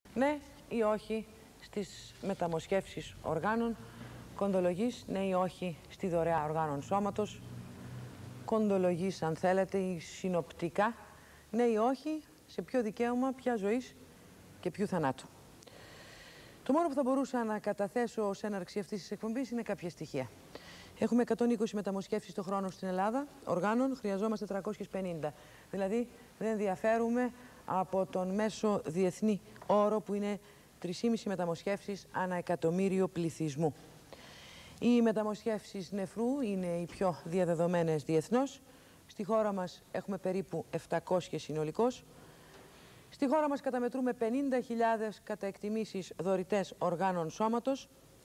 ναι ή όχι στις μεταμοσχεύσεις οργάνων, κοντολογής, ναι ή όχι στη δωρεά οργάνων σώματος, κοντολογής αν θέλετε ή συνοπτικά, ναι ή όχι σε ποιο δικαίωμα, ποια ζωής και ποιου θανάτου. Το μόνο που θα μπορούσα να καταθέσω ως έναρξη αυτής της εκπομπής είναι κάποια στοιχεία. Έχουμε 120 μεταμοσχεύσεις το χρόνο στην Ελλάδα, οργάνων, χρειαζόμαστε 350. Δηλαδή δεν διαφέρουμε από τον μέσο διεθνή όρο που είναι 3,5 μεταμοσχεύσεις ανά εκατομμύριο πληθυσμού. Οι μεταμοσχεύσεις νεφρού είναι οι πιο διαδεδομένες διεθνώς. Στη χώρα μας έχουμε περίπου 700 συνολικώς. Στη χώρα μας καταμετρούμε 50.000 κατά εκτιμήσεις δωρητές οργάνων σώματος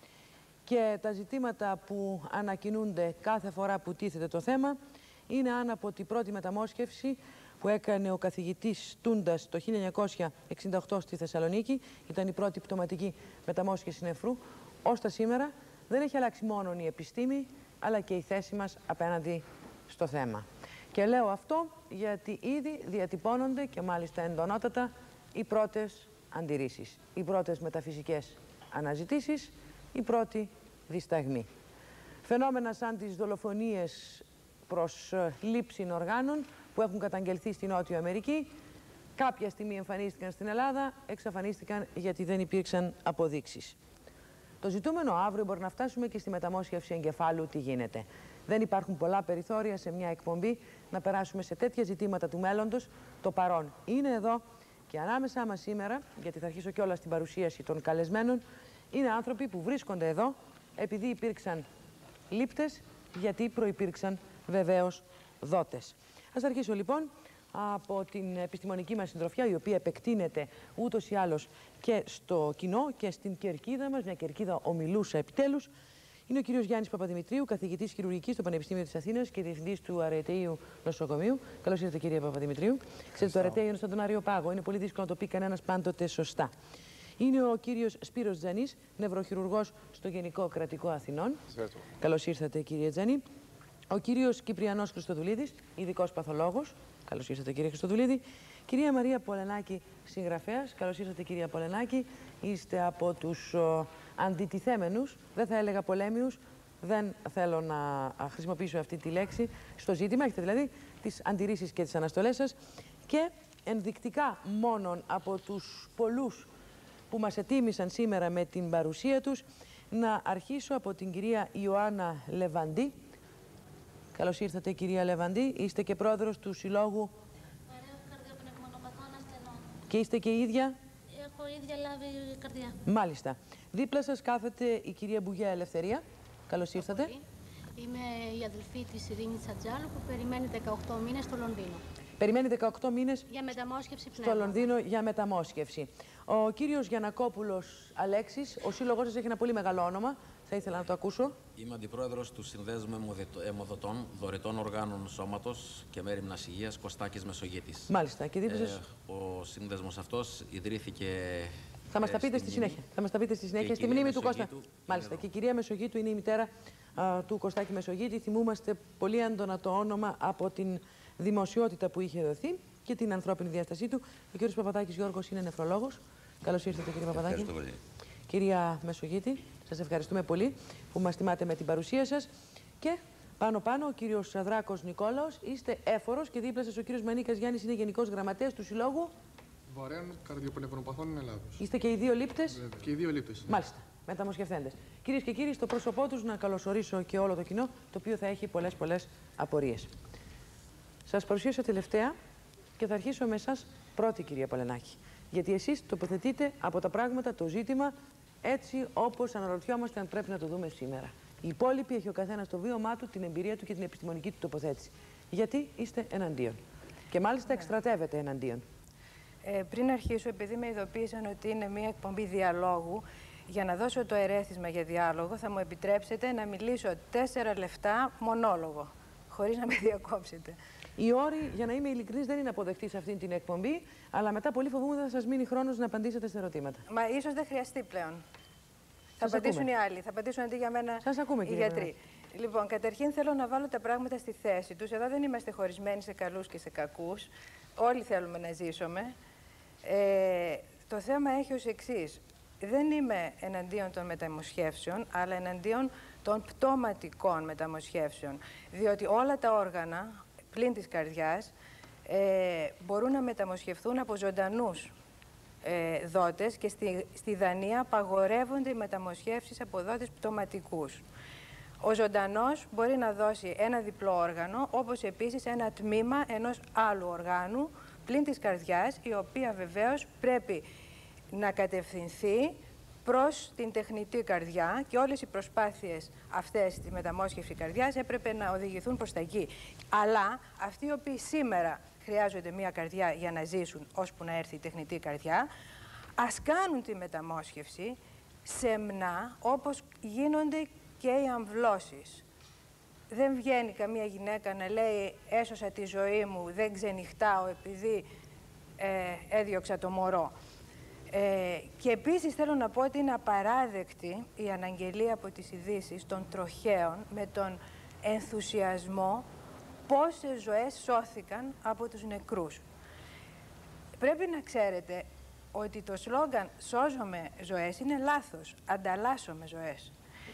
και τα ζητήματα που ανακοινούνται κάθε φορά που τίθεται το θέμα είναι αν από την πρώτη μεταμόσχευση που έκανε ο καθηγητής Τούντας το 1968 στη Θεσσαλονίκη, ήταν η πρώτη πτωματική μεταμόσχευση νεφρού, ως τα σήμερα δεν έχει αλλάξει μόνο η επιστήμη, αλλά και η θέση μας απέναντι στο θέμα. Και λέω αυτό γιατί ήδη διατυπώνονται και μάλιστα εντονότατα οι πρώτες αντιρρήσεις, οι πρώτες μεταφυσικές αναζητήσεις, οι πρώτοι δισταγμοί. Φαινόμενα σαν τις δολοφονίες προς λήψη οργάνων που έχουν καταγγελθεί στη Νότιο Αμερική, κάποια στιγμή εμφανίστηκαν στην Ελλάδα, εξαφανίστηκαν γιατί δεν υπήρξαν αποδείξεις. Το ζητούμενο αύριο μπορεί να φτάσουμε και στη μεταμόσχευση εγκεφάλου τι γίνεται. Δεν υπάρχουν πολλά περιθώρια σε μια εκπομπή να περάσουμε σε τέτοια ζητήματα του μέλλοντος. Το παρόν είναι εδώ και ανάμεσά μας σήμερα, γιατί θα αρχίσω κιόλας την παρουσίαση των καλεσμένων, είναι άνθρωποι που βρίσκονται εδώ επειδή υπήρξαν λήπτες, γιατί προϋπήρξαν βεβαίως δότες. Ας αρχίσω λοιπόν από την επιστημονική μας συντροφιά, η οποία επεκτείνεται ούτως ή άλλως και στο κοινό και στην κερκίδα μας, μια κερκίδα ομιλούσα επιτέλους. Είναι ο κύριος Γιάννης Παπαδημητρίου, καθηγητής χειρουργικής στο Πανεπιστήμιο της Αθήνας και διευθυντής του Αρεταίου Νοσοκομείου. Καλώς ήρθατε, κύριε Παπαδημητρίου. Ξέρετε, το Αρεταίο είναι σαν τον Άριο Πάγο. Είναι πολύ δύσκολο να το πει κανένας πάντοτε σωστά. Είναι ο κύριος Σπύρος Τζανής, νευροχειρουργός στο Γενικό Κρατικό Αθηνών. Καλώς ήρθατε, κύριε Τζανή. Ο κύριος Κυπριανός Χριστοδουλίδης, ειδικός παθολόγος. Καλώς ήρθατε, κύριε Χριστοδουλίδη. Κυρία Μαρία Πολενάκη, συγγραφέας. Καλώς ήρθατε, κυρία Πολενάκη. Είστε από τους αντιτιθέμενους, δεν θα έλεγα πολέμιους, δεν θέλω να χρησιμοποιήσω αυτή τη λέξη στο ζήτημα. Έχετε δηλαδή τις αντιρρήσεις και τις αναστολές σας και ενδεικτικά μόνον από τους πολλούς που μας ετίμησαν σήμερα με την παρουσία τους, να αρχίσω από την κυρία Ιωάννα Λεβαντή. Καλώς ήρθατε, κυρία Λεβαντή. Είστε και πρόεδρος του Συλλόγου Καρδιοπνευμονοπαθών ασθενών. Και είστε και η ίδια. Έχω ίδια λάβει καρδιά. Μάλιστα. Δίπλα σας κάθεται η κυρία Μπουγιά Ελευθερία. Καλώς ήρθατε. Είμαι η αδελφή της Ειρήνης Ατζάλου που περιμένει 18 μήνες στο Λονδίνο. Περιμένει 18 μήνες για μεταμόσχευση πνεύμα. Στο Λονδίνο για μεταμόσχευση. Ο κύριος Γιαννακόπουλος Αλέξης, ο σύλλογός σας έχει ένα πολύ μεγάλο όνομα. Θα ήθελα να το ακούσω. Είμαι αντιπρόεδρος του Συνδέσμου Αιμοδοτών Δωρητών Οργάνων Σώματος και Μέριμνας Υγείας, Κωστάκης Μεσογείτης. Μάλιστα. Και δίπλα σας. Ο σύνδεσμος αυτός ιδρύθηκε. Θα μας τα πείτε στη συνέχεια. Θα μας τα πείτε στη συνέχεια. Στη μνήμη του Κώστα. Μάλιστα. Και η κυρία Μεσογείτου είναι η μητέρα του Κωστάκη Μεσογείτη. Θυμούμαστε πολύ έντονα το όνομα από την δημοσιότητα που είχε δοθεί και την ανθρώπινη διάστασή του. Ο κύριος Παπαδάκης Γιώργος είναι νεφρολόγος. Καλώς ήρθατε, κύριε Παπαδάκη. Κυρία Μεσογείτη, σας ευχαριστούμε πολύ που μας τιμάτε με την παρουσία σας. Και πάνω-πάνω ο κύριος Δράκος Νικόλαος, είστε έφορος και δίπλα σας ο κύριος Μανίκας Γιάννης είναι γενικός γραμματέας του Συλλόγου Βαρέων Καρδιοπνευμονοπαθών Ελλάδος. Είστε και οι δύο λήπτες. Και οι δύο λήπτες. Μάλιστα. Μεταμοσχευθέντες. Κυρίες και κύριοι, στο πρόσωπό τους να καλωσορίσω και όλο το κοινό, το οποίο θα έχει πολλές απορίες. Σας παρουσίασα τελευταία και θα αρχίσω με εσάς πρώτη, κυρία Πολενάκη. Γιατί εσείς τοποθετείτε από τα πράγματα το ζήτημα έτσι όπως αναρωτιόμαστε αν πρέπει να το δούμε σήμερα. Οι υπόλοιποι έχει ο καθένας το βίωμά του, την εμπειρία του και την επιστημονική του τοποθέτηση. Γιατί είστε εναντίον. Και μάλιστα εκστρατεύετε εναντίον. Πριν αρχίσω, επειδή με ειδοποίησαν ότι είναι μια εκπομπή διαλόγου, για να δώσω το ερέθισμα για διάλογο, θα μου επιτρέψετε να μιλήσω 4 λεπτά μονόλογο, χωρίς να με διακόψετε. Οι όροι, για να είμαι ειλικρινής, δεν είναι αποδεκτοί σε αυτή την εκπομπή, αλλά μετά πολύ φοβούμαι θα σας μείνει χρόνος να απαντήσετε στα ερωτήματα. Μα ίσως δεν χρειαστεί πλέον. Θα απαντήσουν οι άλλοι, θα απαντήσουν αντί για μένα οι γιατροί. Λοιπόν, καταρχήν θέλω να βάλω τα πράγματα στη θέση τους. Εδώ δεν είμαστε χωρισμένοι σε καλούς και σε κακούς. Όλοι θέλουμε να ζήσουμε. Το θέμα έχει ως εξής. Δεν είμαι εναντίον των μεταμοσχεύσεων, αλλά εναντίον των πτωματικών μεταμοσχεύσεων. Διότι όλα τα όργανα, πλην της καρδιάς, μπορούν να μεταμοσχευθούν από ζωντανούς δότες και στη Δανία απαγορεύονται οι μεταμοσχεύσεις από δότες πτωματικούς. Ο ζωντανός μπορεί να δώσει ένα διπλό όργανο, όπως επίσης ένα τμήμα ενός άλλου οργάνου, πλην της καρδιάς, η οποία βεβαίως πρέπει να κατευθυνθεί προς την τεχνητή καρδιά και όλες οι προσπάθειες αυτές στη μεταμόσχευση καρδιάς έπρεπε να οδηγηθούν προς τα εκεί. Αλλά αυτοί οι οποίοι σήμερα χρειάζονται μία καρδιά για να ζήσουν ώσπου να έρθει η τεχνητή καρδιά, ας κάνουν τη μεταμόσχευση σεμνά όπως γίνονται και οι αμβλώσεις. Δεν βγαίνει καμία γυναίκα να λέει «έσωσα τη ζωή μου, δεν ξενυχτάω επειδή έδιωξα το μωρό». Και επίσης θέλω να πω ότι είναι απαράδεκτη η αναγγελία από τις ειδήσεις των τροχαίων με τον ενθουσιασμό πόσες ζωές σώθηκαν από τους νεκρούς. Πρέπει να ξέρετε ότι το σλόγγαν «σώζομαι ζωές» είναι λάθος, ανταλλάσσομαι ζωές.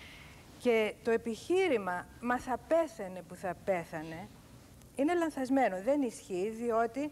Και το επιχείρημα «μα θα πέθανε που θα πέθανε» είναι λανθασμένο, δεν ισχύει, διότι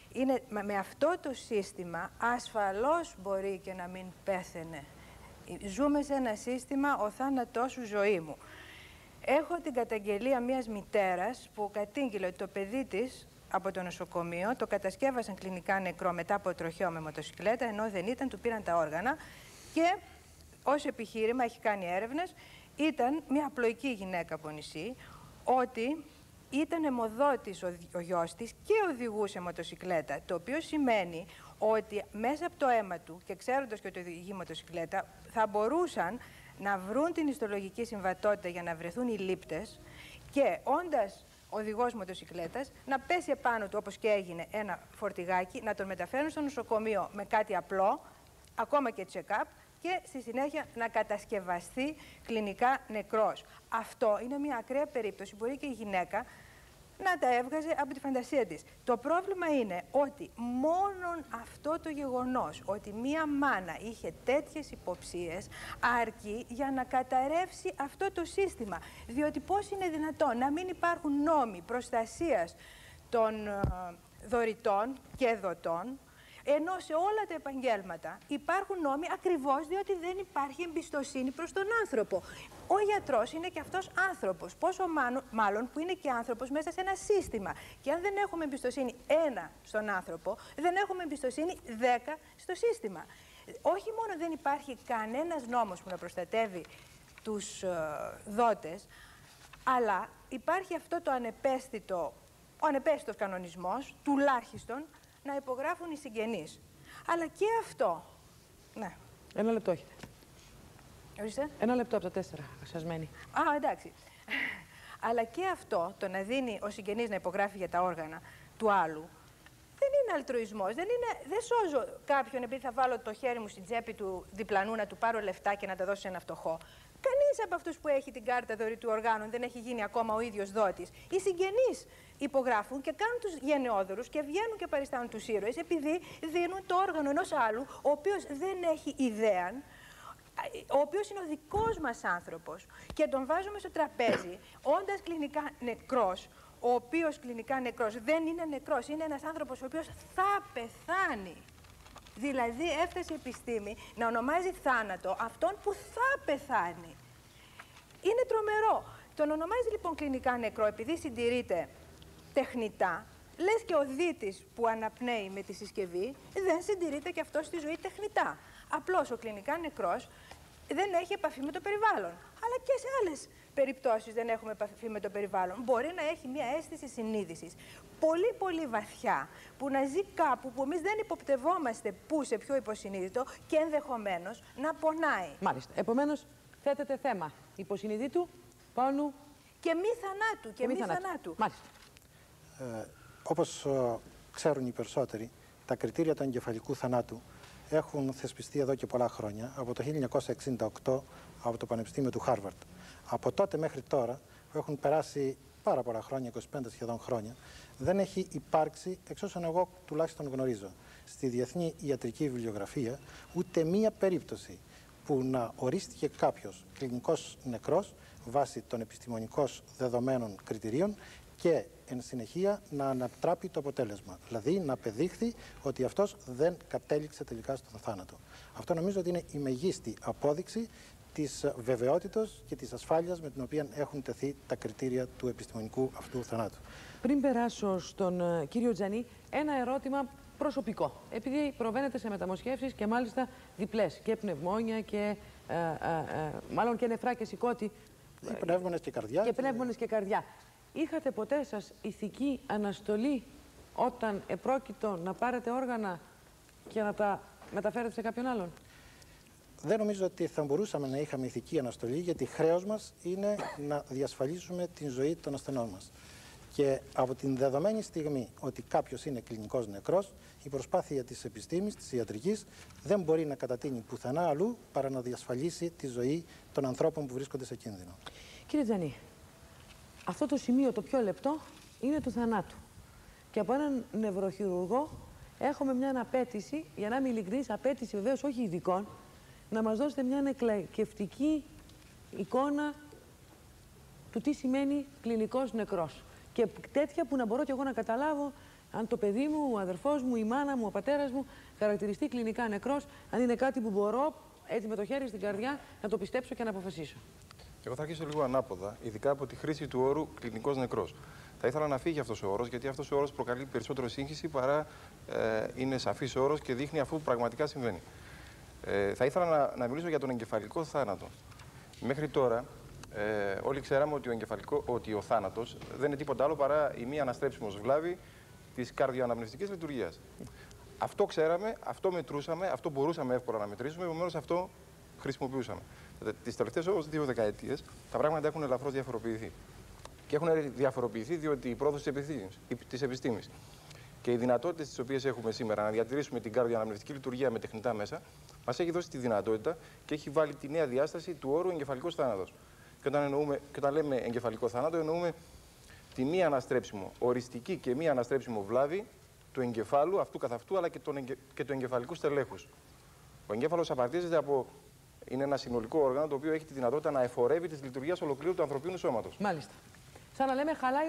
με αυτό το σύστημα ασφαλώς μπορεί και να μην πέθαινε. Ζούμε σε ένα σύστημα «ο θάνατός σου ζωή μου». Έχω την καταγγελία μιας μητέρας που κατήγγειλε ότι το παιδί της από το νοσοκομείο το κατασκεύασαν κλινικά νεκρό μετά από τροχαίο με μοτοσυκλέτα, ενώ δεν ήταν, του πήραν τα όργανα και ως επιχείρημα, έχει κάνει έρευνες, ήταν μια απλοϊκή γυναίκα από νησί, ότι ήταν αιμοδότης ο γιος της και οδηγούσε μοτοσυκλέτα, το οποίο σημαίνει ότι μέσα από το αίμα του και ξέροντας και ότι οδηγεί μοτοσυκλέτα θα μπορούσαν να βρουν την ιστολογική συμβατότητα για να βρεθούν οι λήπτες και όντας οδηγός μοτοσυκλέτας να πέσει επάνω του, όπως και έγινε, ένα φορτηγάκι, να τον μεταφέρουν στο νοσοκομείο με κάτι απλό, ακόμα και check-up, και στη συνέχεια να κατασκευαστεί κλινικά νεκρός. Αυτό είναι μια ακραία περίπτωση. Μπορεί και η γυναίκα να τα έβγαζε από τη φαντασία της. Το πρόβλημα είναι ότι μόνον αυτό το γεγονός, ότι μία μάνα είχε τέτοιες υποψίες, αρκεί για να καταρρεύσει αυτό το σύστημα. Διότι πώς είναι δυνατόν να μην υπάρχουν νόμοι προστασίας των δωρητών και δοτών, ενώ σε όλα τα επαγγέλματα υπάρχουν νόμοι ακριβώς διότι δεν υπάρχει εμπιστοσύνη προς τον άνθρωπο. Ο γιατρός είναι και αυτός άνθρωπος, πόσο μάλλον που είναι και άνθρωπος μέσα σε ένα σύστημα. Και αν δεν έχουμε εμπιστοσύνη ένα στον άνθρωπο, δεν έχουμε εμπιστοσύνη 10 στο σύστημα. Όχι μόνο δεν υπάρχει κανένας νόμος που να προστατεύει τους δότες, αλλά υπάρχει αυτό το ο ανεπαίσθητος κανονισμός, τουλάχιστον, να υπογράφουν οι συγγενείς. Αλλά και αυτό... Ναι. Ένα λεπτό έχετε. Ορίστε. Ένα λεπτό από τα 4 σας μένει. Α, εντάξει. Αλλά και αυτό, το να δίνει ο συγγενής να υπογράφει για τα όργανα του άλλου, δεν είναι αλτρουισμός. Δεν σώζω κάποιον επειδή θα βάλω το χέρι μου στην τσέπη του διπλανού να του πάρω λεφτά και να τα δώσω σε ένα φτωχό. Κανείς από αυτούς που έχει την κάρτα δωρητού οργάνων δεν έχει γίνει ακόμα ο ίδιος δότης. Οι συγγενείς υπογράφουν και κάνουν τους γενναιόδωρους και βγαίνουν και παριστάνουν τους ήρωες επειδή δίνουν το όργανο ενός άλλου, ο οποίος δεν έχει ιδέα, ο οποίος είναι ο δικός μας άνθρωπος και τον βάζουμε στο τραπέζι, όντας κλινικά νεκρός, ο οποίος κλινικά νεκρός δεν είναι νεκρός, είναι ένας άνθρωπος ο οποίος θα πεθάνει. Δηλαδή έφτασε η επιστήμη να ονομάζει θάνατο αυτόν που θα πεθάνει. Είναι τρομερό. Τον ονομάζει λοιπόν κλινικά νεκρό επειδή συντηρείται τεχνητά, λες και ο δίτης που αναπνέει με τη συσκευή δεν συντηρείται και αυτό στη ζωή τεχνητά. Απλώς ο κλινικά νεκρός δεν έχει επαφή με το περιβάλλον. Αλλά και σε άλλες περιπτώσεις δεν έχουμε επαφή με το περιβάλλον. Μπορεί να έχει μια αίσθηση συνείδησης πολύ πολύ βαθιά, που να ζει κάπου που εμείς δεν υποπτευόμαστε πού, σε ποιο υποσυνείδητο και ενδεχομένως να πονάει. Μάλιστα. Επομένως, θέτεται θέμα υποσυνείδητου, πόνου και μη θανάτου. Και μη θανάτου. Μάλιστα. Όπως ξέρουν οι περισσότεροι, τα κριτήρια του εγκεφαλικού θανάτου έχουν θεσπιστεί εδώ και πολλά χρόνια, από το 1968 από το Πανεπιστήμιο του Χάρβαρντ. Από τότε μέχρι τώρα έχουν περάσει πάρα πολλά χρόνια, 25 σχεδόν χρόνια, δεν έχει υπάρξει, εξ όσων εγώ τουλάχιστον γνωρίζω, στη διεθνή ιατρική βιβλιογραφία ούτε μία περίπτωση που να ορίστηκε κάποιος κλινικός νεκρός βάσει των επιστημονικών δεδομένων κριτηρίων και εν συνεχεία να ανατράπει το αποτέλεσμα. Δηλαδή να απεδείχθη ότι αυτός δεν κατέληξε τελικά στον θάνατο. Αυτό νομίζω ότι είναι η μεγίστη απόδειξη της βεβαιότητας και της ασφάλειας με την οποία έχουν τεθεί τα κριτήρια του επιστημονικού αυτού θανάτου. Πριν περάσω στον κύριο Τζανί, ένα ερώτημα προσωπικό. Επειδή προβαίνετε σε μεταμοσχεύσεις και μάλιστα διπλές, και πνευμόνια και μάλλον και νεφρά και σηκώτη. Πνεύμονες και καρδιά. Και πνεύμονες και καρδιά. Είχατε ποτέ σας ηθική αναστολή όταν επρόκειτο να πάρετε όργανα και να τα μεταφέρετε σε κάποιον άλλον? Δεν νομίζω ότι θα μπορούσαμε να είχαμε ηθική αναστολή, γιατί χρέος μας είναι να διασφαλίσουμε την ζωή των ασθενών μας. Και από την δεδομένη στιγμή ότι κάποιος είναι κλινικός νεκρός, η προσπάθεια της επιστήμης, της ιατρικής, δεν μπορεί να κατατείνει πουθενά αλλού παρά να διασφαλίσει τη ζωή των ανθρώπων που βρίσκονται σε κίνδυνο. Κύριε Τζανί, αυτό το σημείο το πιο λεπτό είναι του θανάτου. Και από έναν νευροχειρουργό έχουμε μια απέτηση, για να είμαι ειλικρινής, απέτηση βεβαίως όχι ειδικών, να μας δώσετε μια εκλεκευτική εικόνα του τι σημαίνει κλινικός νεκρός. Και τέτοια που να μπορώ κι εγώ να καταλάβω αν το παιδί μου, ο αδερφός μου, η μάνα μου, ο πατέρας μου χαρακτηριστεί κλινικά νεκρός, αν είναι κάτι που μπορώ έτσι με το χέρι στην καρδιά να το πιστέψω και να αποφασίσω. Εγώ θα αρχίσω λίγο ανάποδα, ειδικά από τη χρήση του όρου κλινικός νεκρός. Θα ήθελα να φύγει αυτός ο όρος, γιατί αυτός ο όρος προκαλεί περισσότερο σύγχυση παρά είναι σαφής όρος και δείχνει αφού πραγματικά συμβαίνει. Θα ήθελα να μιλήσω για τον εγκεφαλικό θάνατο. Μέχρι τώρα, όλοι ξέραμε ότι ο θάνατος δεν είναι τίποτα άλλο παρά η μη αναστρέψιμος βλάβη της καρδιοαναπνευστικής λειτουργίας. Αυτό ξέραμε, αυτό μετρούσαμε, αυτό μπορούσαμε εύκολα να μετρήσουμε, επομένως αυτό χρησιμοποιούσαμε. Τις τελευταίες όμως 2 δεκαετίες τα πράγματα έχουν ελαφρώς διαφοροποιηθεί. Και έχουν διαφοροποιηθεί διότι η πρόοδος της επιστήμης και οι δυνατότητες τις οποίες έχουμε σήμερα να διατηρήσουμε την καρδιοαναπνευστική λειτουργία με τεχνητά μέσα μας έχει δώσει τη δυνατότητα και έχει βάλει τη νέα διάσταση του όρου εγκεφαλικός θάνατος. Και όταν λέμε εγκεφαλικό θάνατο, εννοούμε τη μη αναστρέψιμο, οριστική και μη αναστρέψιμο βλάβη του εγκεφάλου αυτού καθ' αυτού, αλλά και του εγκεφαλικού στελέχους. Ο εγκέφαλος απαρτίζεται από. Είναι ένα συνολικό όργανο το οποίο έχει τη δυνατότητα να εφορεύει τη λειτουργία ολοκλήρου του ανθρωπίνου σώματος. Μάλιστα. Σαν να λέμε, χαλάει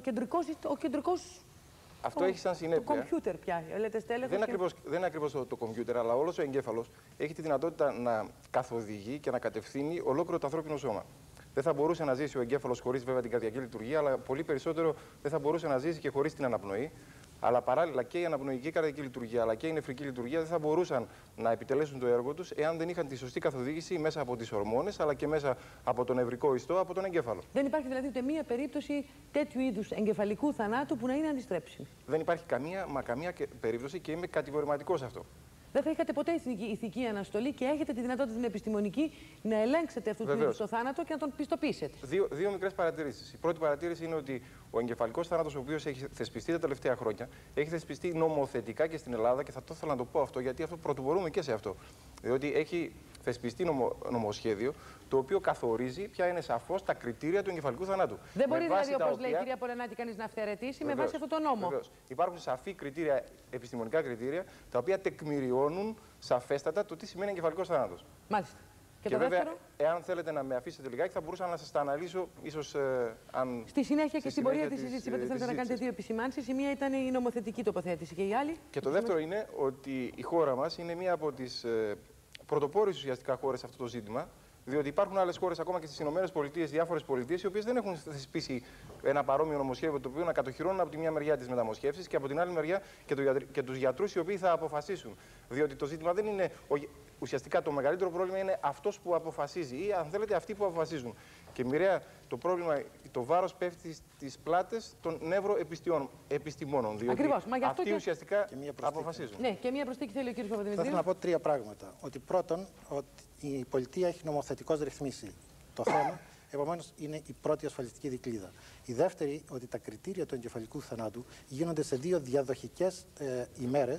ο κεντρικός. Αυτό έχει σαν συνέπεια. Το κομπιούτερ πια. Λέτε στέλεχος. Δεν είναι ακριβώς το κομπιούτερ, αλλά όλος ο εγκέφαλος έχει τη δυνατότητα να καθοδηγεί και να κατευθύνει ολόκληρο το ανθρώπινο σώμα. Δεν θα μπορούσε να ζήσει ο εγκέφαλος χωρίς βέβαια την καρδιακή λειτουργία, αλλά πολύ περισσότερο δεν θα μπορούσε να ζήσει και χωρίς την αναπνοή. Αλλά παράλληλα και η αναπνοϊκή καρδιακή λειτουργία αλλά και η νεφρική λειτουργία δεν θα μπορούσαν να επιτελέσουν το έργο τους εάν δεν είχαν τη σωστή καθοδήγηση μέσα από τις ορμόνες αλλά και μέσα από το νευρικό ιστό, από τον εγκέφαλο. Δεν υπάρχει δηλαδή ούτε μία περίπτωση τέτοιου είδους εγκεφαλικού θανάτου που να είναι αντιστρέψιμη. Δεν υπάρχει καμία περίπτωση και είμαι κατηγορηματικός σε αυτό. Δεν θα είχατε ποτέ ηθική αναστολή και έχετε τη δυνατότητα την επιστημονική να ελέγξετε αυτού του είδους το θάνατο και να τον πιστοποιήσετε. Δύο μικρές παρατηρήσεις. Η πρώτη παρατήρηση είναι ότι ο εγκεφαλικός θάνατος, ο οποίος έχει θεσπιστεί τα τελευταία χρόνια, έχει θεσπιστεί νομοθετικά και στην Ελλάδα και θα το ήθελα να το πω αυτό γιατί αυτό πρωτοπορούμε και σε αυτό. Διότι έχει θεσπιστεί νομοσχέδιο το οποίο καθορίζει ποια είναι σαφώς τα κριτήρια του εγκεφαλικού θανάτου. Δεν μπορεί δηλαδή, όπως λέει η κυρία Πολενάτη, κανείς να αυθαιρετήσει με βάση αυτό το νόμο. Βεβαίως. Υπάρχουν σαφή κριτήρια, επιστημονικά κριτήρια, τα οποία τεκμηριώνουν σαφέστατα το τι σημαίνει εγκεφαλικός θάνατος. Μάλιστα. Και βέβαια, εάν θέλετε να με αφήσετε λιγάκι, θα μπορούσα να σας τα αναλύσω, ίσως αν. Στη συνέχεια και στην πορεία της συζήτησης, είπατε θέλετε να κάνετε δύο επισημάνσεις. Η μία ήταν η νομοθετική τοποθέτηση και η άλλη. Και το δεύτερο είναι ότι η χώρα μας είναι μία από τις πρωτοπόρες ουσιαστικά χώρες σε αυτό το ζήτημα. Διότι υπάρχουν άλλες χώρες, ακόμα και στις ΗΠΑ, διάφορες πολιτείες, οι οποίες δεν έχουν θεσπίσει ένα παρόμοιο νομοσχέδιο το οποίο να κατοχυρώνουν από τη μια μεριά τις μεταμοσχεύσεις και από την άλλη μεριά και τους γιατρούς οι οποίοι θα αποφασίσουν. Διότι το ζήτημα δεν είναι. Ουσιαστικά το μεγαλύτερο πρόβλημα είναι αυτός που αποφασίζει ή, αν θέλετε, αυτοί που αποφασίζουν. Και μοιραία το πρόβλημα, το βάρος πέφτει στις πλάτες των νευροεπιστημόνων. Ακριβώς. Μα γι' αυτό αυτοί και ουσιαστικά αποφασίζουν. Ναι, και μία προσθήκη θέλει ο κ. Παπαδημητρίου. Θα ήθελα να πω 3 πράγματα. Ότι πρώτον, ότι η πολιτεία έχει νομοθετικώς ρυθμίσει το θέμα, επομένως είναι η πρώτη ασφαλιστική δικλείδα. Η δεύτερη, ότι τα κριτήρια του εγκεφαλικού θανάτου γίνονται σε 2 διαδοχικές ημέρες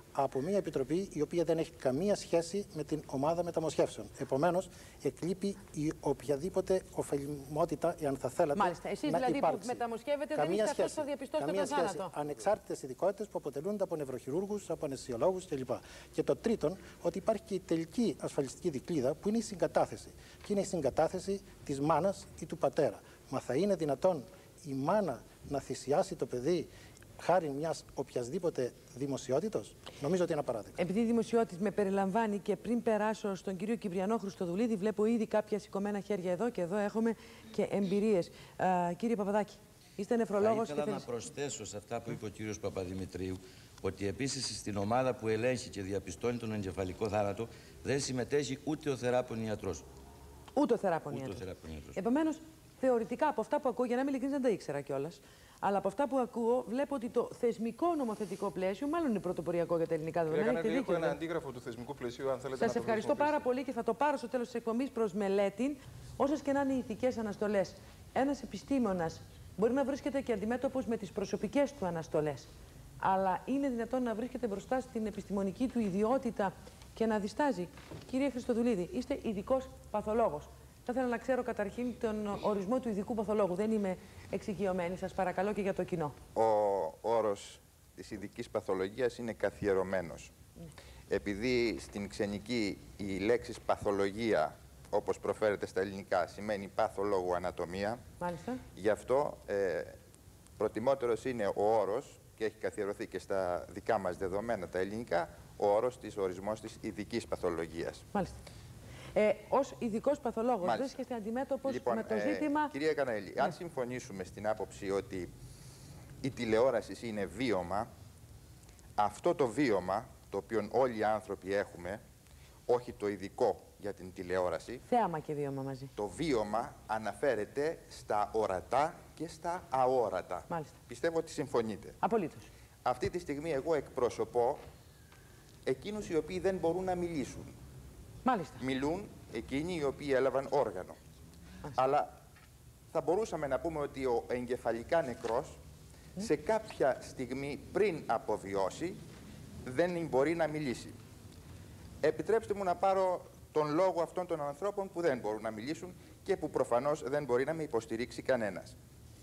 από μια επιτροπή η οποία δεν έχει καμία σχέση με την ομάδα μεταμοσχεύσεων. Επομένως, εκλείπει η οποιαδήποτε ωφελημότητα, εάν θα θέλατε. Μάλιστα. Εσείς δηλαδή υπάρξει. που μεταμοσχεύετε δεν είστε αυτός που θα διαπιστώσετε τον θάνατο. Ανεξάρτητες ειδικότητες που αποτελούνται από νευροχειρούργους, από αναισθησιολόγους κλπ. Και το τρίτον, ότι υπάρχει και η τελική ασφαλιστική δικλίδα που είναι η συγκατάθεση. Και είναι η συγκατάθεση της μάνας ή του πατέρα. Μα θα είναι δυνατόν η μάνα να θυσιάσει το παιδί χάρη μιας οποιασδήποτε δημοσιότητος? Νομίζω ότι είναι απαράδεκτο. Επειδή η δημοσιότητα με περιλαμβάνει και πριν περάσω στον κύριο Κυπριανό Χριστοδουλίδη, βλέπω ήδη κάποια σηκωμένα χέρια εδώ και εδώ έχουμε και εμπειρίες. Κύριε Παπαδάκη, είστε νεφρολόγος. Θα ήθελα να προσθέσω σε αυτά που είπε ο κύριος Παπαδημητρίου ότι επίσης στην ομάδα που ελέγχει και διαπιστώνει τον εγκεφαλικό θάνατο δεν συμμετέχει ούτε ο θεράπων ιατρός. Ούτε ο θεράπων ιατρός. Επομένως, θεωρητικά από αυτά που ακούω, για να είμαι ειλικρινής, δεν τα ήξερα κιόλας. Αλλά από αυτά που ακούω, βλέπω ότι το θεσμικό νομοθετικό πλαίσιο μάλλον είναι πρωτοποριακό για τα ελληνικά δεδομένα. Έχω ένα αντίγραφο του θεσμικού πλαισίου, αν θέλετε. Σας ευχαριστώ πάρα πολύ και θα το πάρω στο τέλος της εκπομπής προς μελέτη. Όσες και να είναι οι ηθικές αναστολές, ένας επιστήμονας μπορεί να βρίσκεται και αντιμέτωπος με τις προσωπικές του αναστολές. Αλλά είναι δυνατόν να βρίσκεται μπροστά στην επιστημονική του ιδιότητα και να διστάζει. Κύριε Χριστοδουλίδη, είστε ειδικός παθολόγος. Θα ήθελα να ξέρω καταρχήν τον ορισμό του ειδικού παθολόγου. Δεν είμαι εξοικειωμένη, σας παρακαλώ, και για το κοινό. Ο όρος της ειδικής παθολογίας είναι καθιερωμένος. Επειδή στην ξενική η λέξη παθολογία, όπως προφέρεται στα ελληνικά, σημαίνει παθολόγου ανατομία. Μάλιστα. Γι' αυτό προτιμότερος είναι ο όρος, και έχει καθιερωθεί και στα δικά μας δεδομένα τα ελληνικά, ο όρος της ορισμός της ειδικής παθολογίας. Μάλιστα. Ως ειδικός παθολόγος, βρίσκεστε αντιμέτωπος με το ζήτημα. Κυρία Καναήλη, αν συμφωνήσουμε στην άποψη ότι η τηλεόραση είναι βίωμα, αυτό το βίωμα, το οποίο όλοι οι άνθρωποι έχουμε, όχι το ειδικό για την τηλεόραση. Θέαμα και βίωμα μαζί. Το βίωμα αναφέρεται στα ορατά και στα αόρατα. Μάλιστα. Πιστεύω ότι συμφωνείτε. Απολύτως. Αυτή τη στιγμή εγώ εκπροσωπώ εκείνους οι οποίοι δεν μπορούν να μιλήσουν. Μάλιστα. Μιλούν εκείνοι οι οποίοι έλαβαν όργανο. Αλλά θα μπορούσαμε να πούμε ότι ο εγκεφαλικά νεκρός σε κάποια στιγμή πριν αποβιώσει δεν μπορεί να μιλήσει. Επιτρέψτε μου να πάρω τον λόγο αυτών των ανθρώπων που δεν μπορούν να μιλήσουν και που προφανώς δεν μπορεί να με υποστηρίξει κανένας.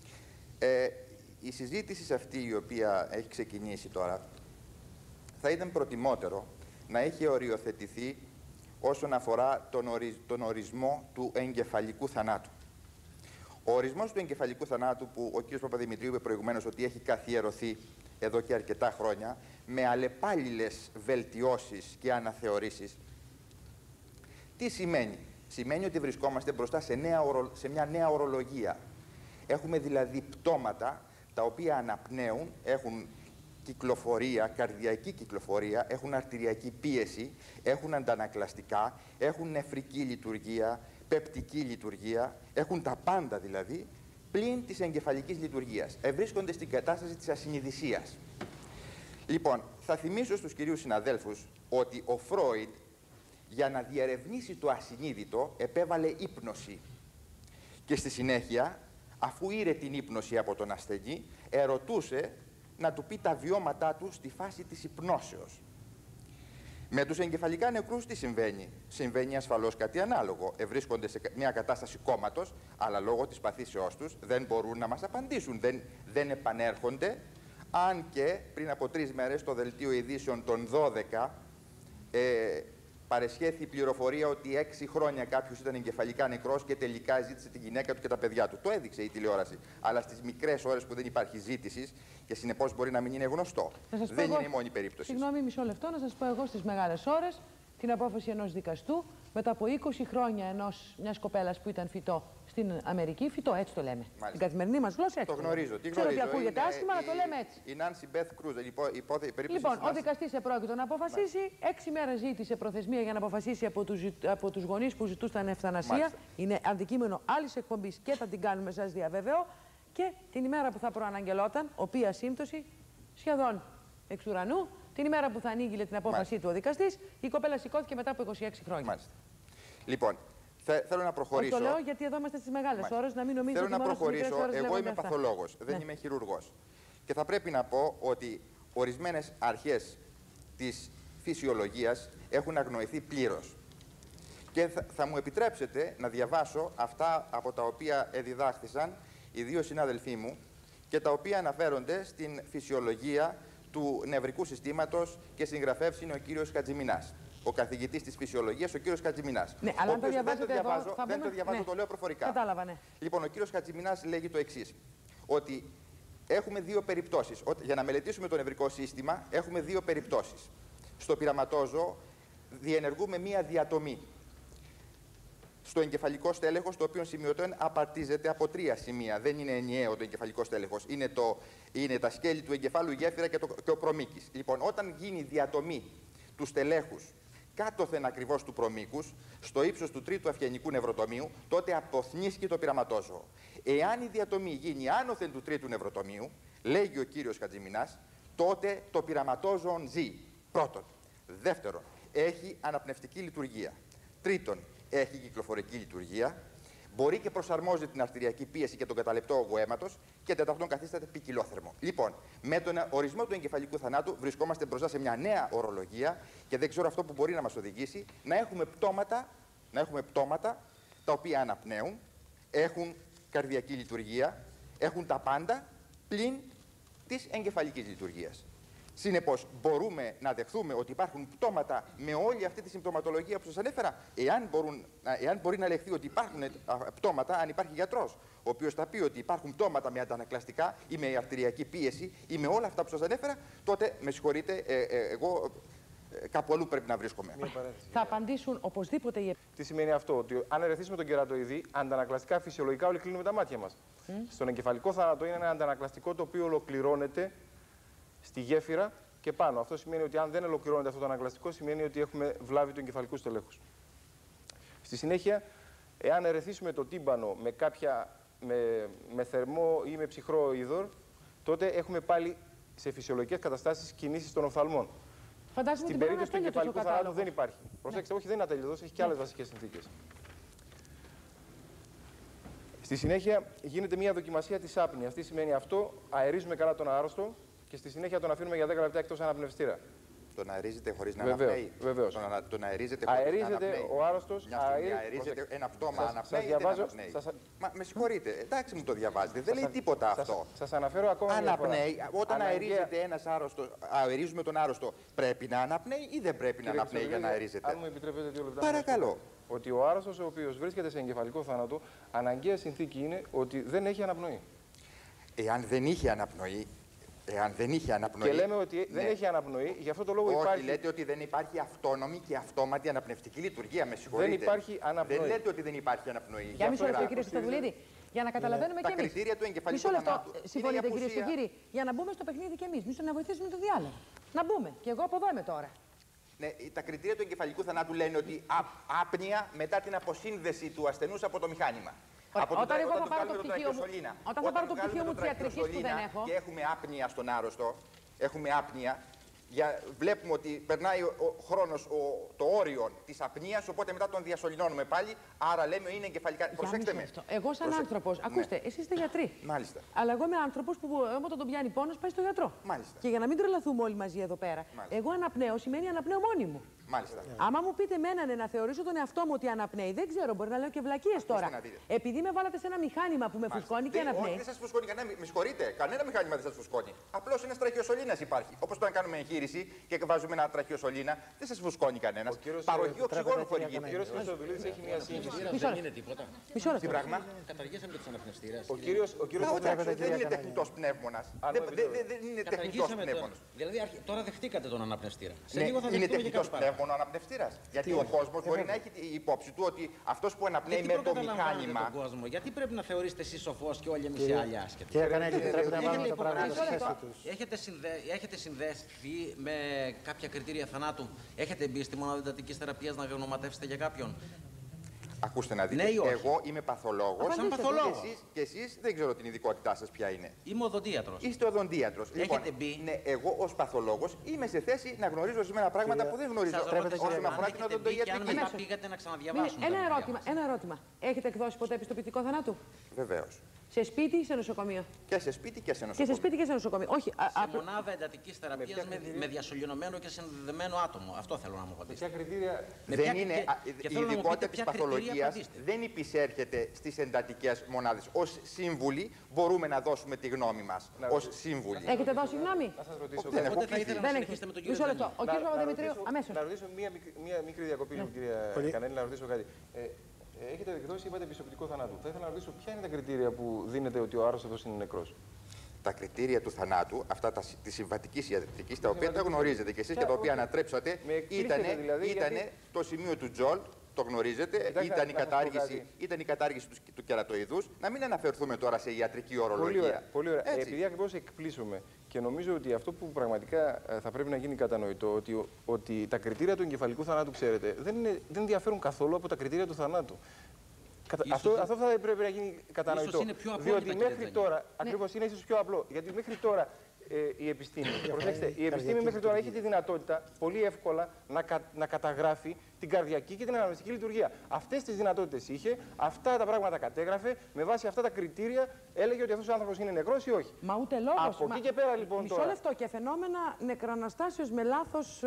Η συζήτηση σε αυτή η οποία έχει ξεκινήσει τώρα θα ήταν προτιμότερο να έχει οριοθετηθεί όσον αφορά τον ορισμό του εγκεφαλικού θανάτου. Ο ορισμός του εγκεφαλικού θανάτου που ο κ. Παπαδημητρίου είπε προηγουμένως ότι έχει καθιερωθεί εδώ και αρκετά χρόνια με αλλεπάλληλες βελτιώσεις και αναθεωρήσεις, τι σημαίνει? Σημαίνει ότι βρισκόμαστε μπροστά σε μια νέα ορολογία. Έχουμε δηλαδή πτώματα τα οποία αναπνέουν, έχουν κυκλοφορία, καρδιακή κυκλοφορία, έχουν αρτηριακή πίεση, έχουν αντανακλαστικά, έχουν νεφρική λειτουργία, πεπτική λειτουργία, έχουν τα πάντα δηλαδή, πλην της εγκεφαλικής λειτουργίας. Βρίσκονται στην κατάσταση της ασυνειδησίας. Λοιπόν, θα θυμίσω στους κυρίους συναδέλφους ότι ο Φρόιντ για να διερευνήσει το ασυνείδητο επέβαλε ύπνωση. Και στη συνέχεια, αφού ήρε την ύπνωση από τον ασθενή, ερωτούσε να του πει τα βιώματά του στη φάση της υπνώσεως. Με τους εγκεφαλικά νεκρούς τι συμβαίνει? Συμβαίνει ασφαλώς κάτι ανάλογο. Βρίσκονται σε μια κατάσταση κόμματος, αλλά λόγω της παθήσεώς τους δεν μπορούν να μας απαντήσουν. Δεν επανέρχονται, αν και πριν από 3 μέρες στο δελτίο ειδήσεων των 12 παρεσχέθη η πληροφορία ότι 6 χρόνια κάποιος ήταν εγκεφαλικά νεκρός και τελικά ζήτησε τη γυναίκα του και τα παιδιά του. Το έδειξε η τηλεόραση. Αλλά στις μικρές ώρες που δεν υπάρχει ζήτηση και συνεπώς μπορεί να μην είναι γνωστό. Δεν είναι η μόνη περίπτωση. Συγγνώμη, μισό λεπτό, να σας πω εγώ στις μεγάλες ώρες την απόφαση ενός δικαστού μετά από 20 χρόνια μιας κοπέλας που ήταν φυτό στην Αμερική. Φυτό, έτσι το λέμε. Μάλιστα. Στην καθημερινή μας γλώσσα έτσι. Το γνωρίζω. Ξέρω ότι ακούγεται άσχημα, αλλά το λέμε έτσι. Η Νάνσι Μπεθ Κρούζ, λοιπόν, ο δικαστής επρόκειτο να αποφασίσει. 6 μέρες ζήτησε προθεσμία για να αποφασίσει από τους γονείς που ζητούσαν ευθανασία. Μάλιστα. Είναι αντικείμενο άλλης εκπομπής και θα την κάνουμε, σας διαβεβαιώ. Και την ημέρα που θα προαναγγελόταν, οποία σύμπτωση σχεδόν εξ ουρανού, την ημέρα που θα ανοίγει την απόφασή του ο δικαστής, η κοπέλα σηκώθηκε μετά από 26 χρόνια. Μάλιστα. Λοιπόν, θέλω να προχωρήσω. Το λέω γιατί εδώ είμαστε στις μεγάλες ώρες, να μην νομίζετε ότι θέλω να προχωρήσω. Εγώ είμαι παθολόγος, δεν είμαι χειρουργός. Και θα πρέπει να πω ότι ορισμένες αρχές της φυσιολογίας έχουν αγνοηθεί πλήρως. Και θα μου επιτρέψετε να διαβάσω αυτά από τα οποία εδιδάχθησαν οι δύο συνάδελφοί μου και τα οποία αναφέρονται στην φυσιολογία του νευρικού συστήματος και συγγραφεύς είναι ο κύριος Χατζημινάς. Ο καθηγητής της φυσιολογίας, ο κύριος Χατζημινάς. Ναι, αλλά αν το διαβάζετε δεν το διαβάζω, το λέω προφορικά. Κατάλαβα, ναι. Λοιπόν, ο κύριος Χατζημινάς λέγει το εξής, ότι έχουμε δύο περιπτώσεις. Για να μελετήσουμε το νευρικό σύστημα, έχουμε δύο περιπτώσεις. Στο πειραματόζωο διενεργούμε μία διατομή στο εγκεφαλικό στέλεχος, το οποίο σημειωτέων απαρτίζεται από τρία σημεία. Δεν είναι ενιαίο το εγκεφαλικό στέλεχος. Είναι τα σκέλη του εγκεφάλου, η γέφυρα και ο προμήκης. Λοιπόν, όταν γίνει διατομή του στελέχους κάτωθεν ακριβώς του προμήκους, στο ύψος του τρίτου αυγενικού νευροτομείου, τότε αποθνίσκει το πειραματόζωο. Εάν η διατομή γίνει άνωθεν του τρίτου νευροτομείου, λέγει ο κύριος Χατζημινάς, τότε το πειραματόζωο ζει. Πρώτον. Δεύτερον, έχει αναπνευστική λειτουργία. Τρίτον, έχει κυκλοφορική λειτουργία. Μπορεί και προσαρμόζει την αρτηριακή πίεση και τον καταλεπτό όγκο αίματος. Και τέταρτον, καθίσταται ποικιλόθερμο. Λοιπόν, με τον ορισμό του εγκεφαλικού θανάτου βρισκόμαστε μπροστά σε μια νέα ορολογία και δεν ξέρω αυτό που μπορεί να μας οδηγήσει να έχουμε πτώματα τα οποία αναπνέουν, έχουν καρδιακή λειτουργία, έχουν τα πάντα πλην της εγκεφαλικής λειτουργίας. Συνεπώς, μπορούμε να δεχθούμε ότι υπάρχουν πτώματα με όλη αυτή τη συμπτωματολογία που σας ανέφερα. Εάν μπορεί να λεχθεί ότι υπάρχουν πτώματα, αν υπάρχει γιατρός, ο οποίος θα πει ότι υπάρχουν πτώματα με αντανακλαστικά ή με αρτηριακή πίεση ή με όλα αυτά που σας ανέφερα, τότε με συγχωρείτε, εγώ κάπου αλλού πρέπει να βρίσκομαι. Θα απαντήσουν οπωσδήποτε οι. Τι σημαίνει αυτό, ότι αν ερεθίσουμε τον κερατοειδή, αντανακλαστικά φυσιολογικά όλοι κλείνουμε τα μάτια μας. Στον εγκεφαλικό θάνατο είναι ένα αντανακλαστικό το οποίο ολοκληρώνεται στη γέφυρα και πάνω. Αυτό σημαίνει ότι αν δεν ολοκληρώνεται αυτό το ανακλαστικό, σημαίνει ότι έχουμε βλάβη του εγκεφαλικού στελέχους. Στη συνέχεια, εάν ερεθίσουμε το τύμπανο με θερμό ή με ψυχρό είδωρ, τότε έχουμε πάλι σε φυσιολογικές καταστάσεις κινήσεις των οφθαλμών. Στην περίπτωση του εγκεφαλικού θανάτου δεν υπάρχει. Προσέξτε, όχι, δεν είναι ατέλειωτος, έχει και άλλες βασικές συνθήκες. Στη συνέχεια γίνεται μια δοκιμασία της άπνοιας. Τι σημαίνει αυτό, αερίζουμε καλά τον άρρωστο και στη συνέχεια τον αφήνουμε για 10 λεπτά εκτός αναπνευστήρα. Τον αερίζεται χωρίς να αναπνέει. Βεβαίως. Τον αερίζεται χωρίς να αναπνέει. Ο άρρωστος. Αερίζεται ένα πτώμα, αναπνέει ή δεν αναπνέει. Μα με συγχωρείτε, εντάξει μου το διαβάζετε, δεν λέει τίποτα αυτό. Σας αναφέρω ακόμα μια φορά. Αναπνέει, όταν αερίζεται ένας άρρωστος, αερίζουμε τον άρρωστο, πρέπει να αναπνέει ή δεν πρέπει να αναπνέει για να αερίζεται. Αν μου επιτρέπετε 2 λεπτά. Παρακαλώ. Ότι ο άρρωστος ο οποίος βρίσκεται σε εγκεφαλικό θάνατο, αναγκαία συνθήκη είναι ότι δεν έχει αναπνοή. Εάν δεν είχε αναπνοή. Και λέμε ότι δεν έχει αναπνοή, γι' αυτό το λόγο υπάρχει. Όχι, λέτε ότι δεν υπάρχει αυτόνομη και αυτόματη αναπνευστική λειτουργία. Με συγχωρείτε. Δεν υπάρχει αναπνοή. Δεν λέτε ότι δεν υπάρχει αναπνοή. Για μισό λεπτό, κύριε Σταθουλίδη, για να καταλαβαίνουμε κι εμείς. Τα κριτήρια του εγκεφαλικού θανάτου. Συμφωνείτε, κύριε Σταθουλίδη, για να μπούμε στο παιχνίδι κι εμείς. Μισό να βοηθήσουμε το διάλογο. Να μπούμε. Και εγώ από εδώ είμαι τώρα. Ναι, τα κριτήρια του εγκεφαλικού θανάτου λένε ότι άπνοια μετά την αποσύνδεση του ασθενούς από το μηχάνημα. Όταν εγώ θα πάρω το πτυχίο μου, όταν θα πάρω το πτυχίο μου της ιατρικής που δεν έχω. Και έχουμε άπνοια στον άρρωστο, έχουμε άπνοια. Βλέπουμε ότι περνάει ο χρόνος, το όριο της απνίας, οπότε μετά τον διασωληνώνουμε πάλι. Άρα λέμε είναι εγκεφαλικά. Προσέξτε με. Εγώ, σαν άνθρωπος, ακούστε, εσείς είστε γιατροί. Μάλιστα. Αλλά εγώ είμαι άνθρωπος που όταν τον πιάνει πόνος πάει στο γιατρό. Μάλιστα. Και για να μην τρελαθούμε όλοι μαζί εδώ πέρα, εγώ αναπνέω σημαίνει αναπνέω μόνη μου. Μάλιστα. Άμα μου πείτε μένανε να θεωρήσω τον εαυτό μου ότι αναπνέει, δεν ξέρω, μπορεί να λέω και βλακίες τώρα. Επειδή με βάλατε σε ένα μηχάνημα που με φουσκώνει και αναπνέει. Όχι, δεν σας φουσκώνει κανένα, με συγχωρείτε, κανένα μηχάνημα δεν σας φουσκώνει. Απλώς ένας τραχιοσωλήνας υπάρχει. Όπως όταν κάνουμε εγχείρηση και βάζουμε ένα τραχιοσωλήνα, δεν σας φουσκώνει κανένας. Παροχή οξυγόνου χορηγείται. Ο κύριος Χρυστοδουλίδης έχει μια σύγχυση. Δεν είναι τίποτα. Μισό λεπτό. Τι πράγμα. Καταργήσαμε και τους αναπνευστήρες. Ο κύριος δεν είναι τεχνητός πνεύμονας. Δεν είναι τεχνητός πνεύμονας. Δηλαδή τώρα δεχτήκατε τον αναπνευστήρα. Είναι τεχνητός πνεύμονο ο αναπνευστήρας. Γιατί ο κόσμος μπορεί να έχει υπόψη του ότι αυτός που αναπνέει με το μηχάνημα. Γιατί πρέπει να θεωρήσετε εσείς σοφός και όλοι εμείς οι άλλοι άσχετοι. Κύριε Κανέλη, πρέπει να βάλουμε τα πράγματα στη θέση τους. Έχετε συνδεθεί με κάποια κριτήρια θανάτου, έχετε μπει στη μονάδα εντατικής θεραπείας να γνωματεύσετε για κάποιον. Ακούστε να δείτε, εγώ είμαι παθολόγος. Σαν παθολόγος. Και εσείς δεν ξέρω την ειδικότητά σας ποια είναι. Είμαι οδοντίατρος. Είστε οδοντίατρος. Έχετε μπει. Ναι, εγώ ως παθολόγος είμαι σε θέση να γνωρίζω ορισμένα πράγματα που δεν γνωρίζω. Όσον αφορά την οδοντοιατρική. Αν πήγατε να ξαναδιαβάσουμε. Ένα ερώτημα. Έχετε εκδώσει ποτέ επιστοποιητικό θανάτου? Βεβαίως. Σε σπίτι ή σε νοσοκομείο? Και σε σπίτι και σε Και νοσοκομείο. σε σπίτι και σε νοσοκομείο. Όχι, Σε μονάδα εντατικής θεραπείας με διασωληνωμένο και συνδεδεμένο άτομο. Αυτό θέλω να μου απαντήσετε. Ποια κριτήρια. Δεν είναι, η ειδικότητα της παθολογίας δεν υπησέρχεται στις εντατικές μονάδες. Ως σύμβουλοι μπορούμε να δώσουμε τη γνώμη μας. Ως σύμβουλοι. Έχετε δώσει γνώμη? Να σας ρωτήσω. Δεν έχω Οπότε θα ήθελα να Δεν συνεχίσετε με τον έχει. κύριο Μισό λεπτό. Τζανή. Ο κύριος Παπαδημητρίου, αμέσως. Να ρωτήσω μία μικρή διακοπή, κυρία Κανέλη, να ρωτήσω κάτι. Έχετε εκδώσει, είπατε, επισοπτικό θανάτου. Θα ήθελα να ρωτήσω ποια είναι τα κριτήρια που δίνετε ότι ο άρρωστος είναι νεκρός. Τα κριτήρια του θανάτου, αυτά τη συμβατική ιατρική, τα οποία τα γνωρίζετε και εσείς και τα οποία ανατρέψατε, ήταν το σημείο του Τζολ, το γνωρίζετε, ήταν η κατάργηση του κερατοειδούς. Να μην αναφερθούμε τώρα σε ιατρική ορολογία. Πολύ ωραία. Επειδή ακριβώς εκπλήσουμε και νομίζω ότι αυτό που πραγματικά θα πρέπει να γίνει κατανοητό, ότι τα κριτήρια του εγκεφαλικού θανάτου, ξέρετε, δεν διαφέρουν καθόλου από τα κριτήρια του θανάτου. Αυτό θα πρέπει να γίνει κατανοητό. Διότι μέχρι τώρα, ακριβώς είναι ίσως πιο απλό, γιατί μέχρι τώρα η επιστήμη, προσέξτε, η επιστήμη μέχρι τώρα έχει τη δυνατότητα πολύ εύκολα να καταγράφει την καρδιακή και την αναπνευστική λειτουργία. Αυτές τις δυνατότητες είχε, αυτά τα πράγματα κατέγραφε, με βάση αυτά τα κριτήρια έλεγε ότι αυτός ο άνθρωπος είναι νεκρός ή όχι. Μα ούτε λόγος. Από εκεί και πέρα λοιπόν μισό τώρα. λεπτό, και φαινόμενα νεκροαναστάσεως με λάθος,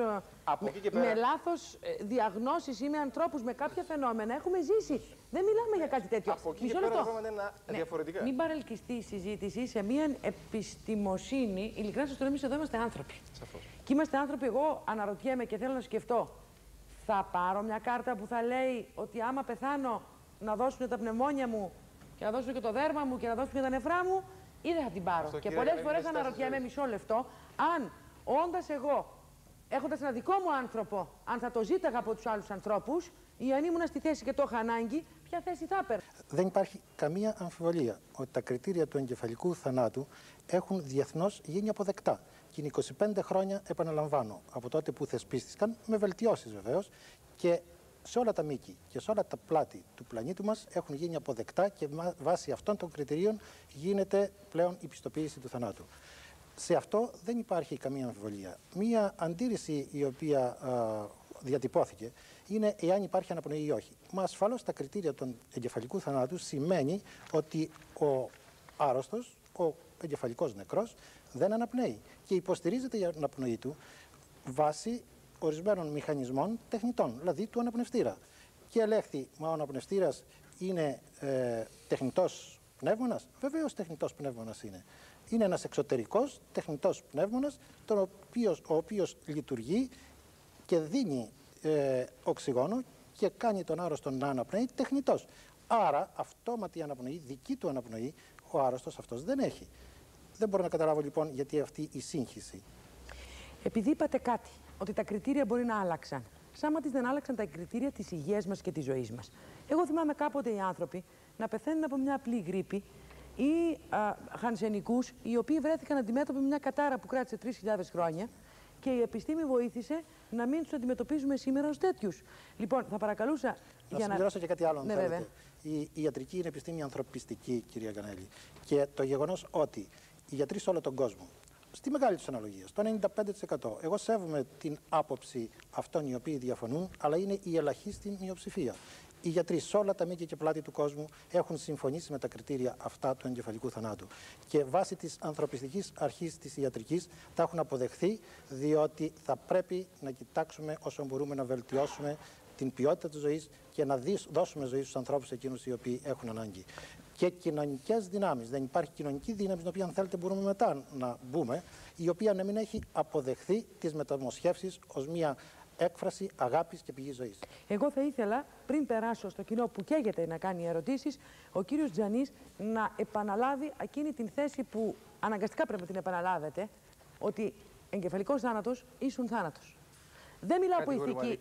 με λάθος διαγνώσεις ή με ανθρώπους με κάποια φαινόμενα έχουμε ζήσει. Δεν μιλάμε για κάτι τέτοιο. Από εκεί και πέρα τα πράγματα είναι διαφορετικά. Μην παρελκυστεί η συζήτηση σε μια επιστημοσύνη. Ειλικρινά σας το λέω, εμείς εδώ είμαστε άνθρωποι. Σαφώς. Και είμαστε άνθρωποι, εγώ αναρωτιέμαι και θέλω να σκεφτώ. Θα πάρω μια κάρτα που θα λέει ότι άμα πεθάνω να δώσουν τα πνευμόνια μου και να δώσουν και το δέρμα μου και να δώσουν και τα νεφρά μου, ή δεν θα την πάρω. Και πολλές φορές αναρωτιέμαι, μισό λεπτό, αν όντας εγώ, έχοντας ένα δικό μου άνθρωπο, αν θα το ζήταγα από τους άλλους ανθρώπους ή αν ήμουν στη θέση και το είχα ανάγκη, ποια θέση θα έπαιρνα. Δεν υπάρχει καμία αμφιβολία ότι τα κριτήρια του εγκεφαλικού θανάτου έχουν διεθνώς γίνει αποδεκτά. Και είναι 25 χρόνια, επαναλαμβάνω, από τότε που θεσπίστηκαν, με βελτιώσεις βεβαίως, και σε όλα τα μήκη και σε όλα τα πλάτη του πλανήτου μας έχουν γίνει αποδεκτά και βάσει αυτών των κριτηρίων γίνεται πλέον η πιστοποίηση του θανάτου. Σε αυτό δεν υπάρχει καμία αμφιβολία. Μία αντίρρηση η οποία διατυπώθηκε είναι εάν υπάρχει αναπνοή ή όχι. Μα ασφαλώς τα κριτήρια του εγκεφαλικού θανάτου σημαίνει ότι ο άρρωστος, ο εγκεφαλικός νεκρός, δεν αναπνέει και υποστηρίζεται η αναπνοή του βάσει ορισμένων μηχανισμών τεχνητών, δηλαδή του αναπνευστήρα. Και ελέγχθη, μα ο αναπνευστήρας είναι τεχνητός πνεύμονας? Βεβαίως τεχνητός πνεύμονας είναι. Είναι ένας εξωτερικός τεχνητός πνεύμονας, ο οποίος λειτουργεί και δίνει οξυγόνο και κάνει τον άρρωστο να αναπνέει τεχνητός. Άρα αυτόματη αναπνοή, δική του αναπνοή, ο άρρωστος αυτός δεν έχει. Δεν μπορώ να καταλάβω λοιπόν γιατί αυτή η σύγχυση. Επειδή είπατε κάτι, ότι τα κριτήρια μπορεί να άλλαξαν. Σαν να δεν άλλαξαν τα κριτήρια της υγείας μας και της ζωής μας. Εγώ θυμάμαι κάποτε οι άνθρωποι να πεθαίνουν από μια απλή γρίπη ή χανσενικούς, οι οποίοι βρέθηκαν αντιμέτωποι με μια κατάρα που κράτησε 3.000 χρόνια και η επιστήμη βοήθησε να μην τους αντιμετωπίζουμε σήμερα ως τέτοιους. Λοιπόν, θα παρακαλούσα. Να συμπληρώσω και κάτι άλλο, αν θέλετε. Βέβαια. Η ιατρική είναι επιστήμη ανθρωπιστική, κυρία Κανέλη. Και το γεγονός ότι οι γιατροί σε όλο τον κόσμο, στη μεγάλη τους αναλογία, στο 95%, εγώ σέβομαι την άποψη αυτών οι οποίοι διαφωνούν, αλλά είναι η ελαχίστη μειοψηφία. Οι γιατροί σε όλα τα μήκη και πλάτη του κόσμου έχουν συμφωνήσει με τα κριτήρια αυτά του εγκεφαλικού θανάτου. Και βάσει της ανθρωπιστικής αρχής της ιατρικής τα έχουν αποδεχθεί, διότι θα πρέπει να κοιτάξουμε όσο μπορούμε να βελτιώσουμε την ποιότητα της ζωής και να δώσουμε ζωή στους ανθρώπους εκείνους οι οποίοι έχουν ανάγκη. Και κοινωνικές δυνάμεις. Δεν υπάρχει κοινωνική δύναμη, στην οποία αν θέλετε μπορούμε μετά να μπούμε, η οποία να μην έχει αποδεχθεί τις μεταμοσχεύσεις ως μια έκφραση αγάπης και πηγή ζωής. Εγώ θα ήθελα, πριν περάσω στο κοινό που καίγεται να κάνει ερωτήσεις, ο κύριος Τζανής να επαναλάβει εκείνη την θέση που αναγκαστικά πρέπει να την επαναλάβετε, ότι εγκεφαλικός θάνατος ήσουν θάνατος. Δεν μιλάω από ηθική,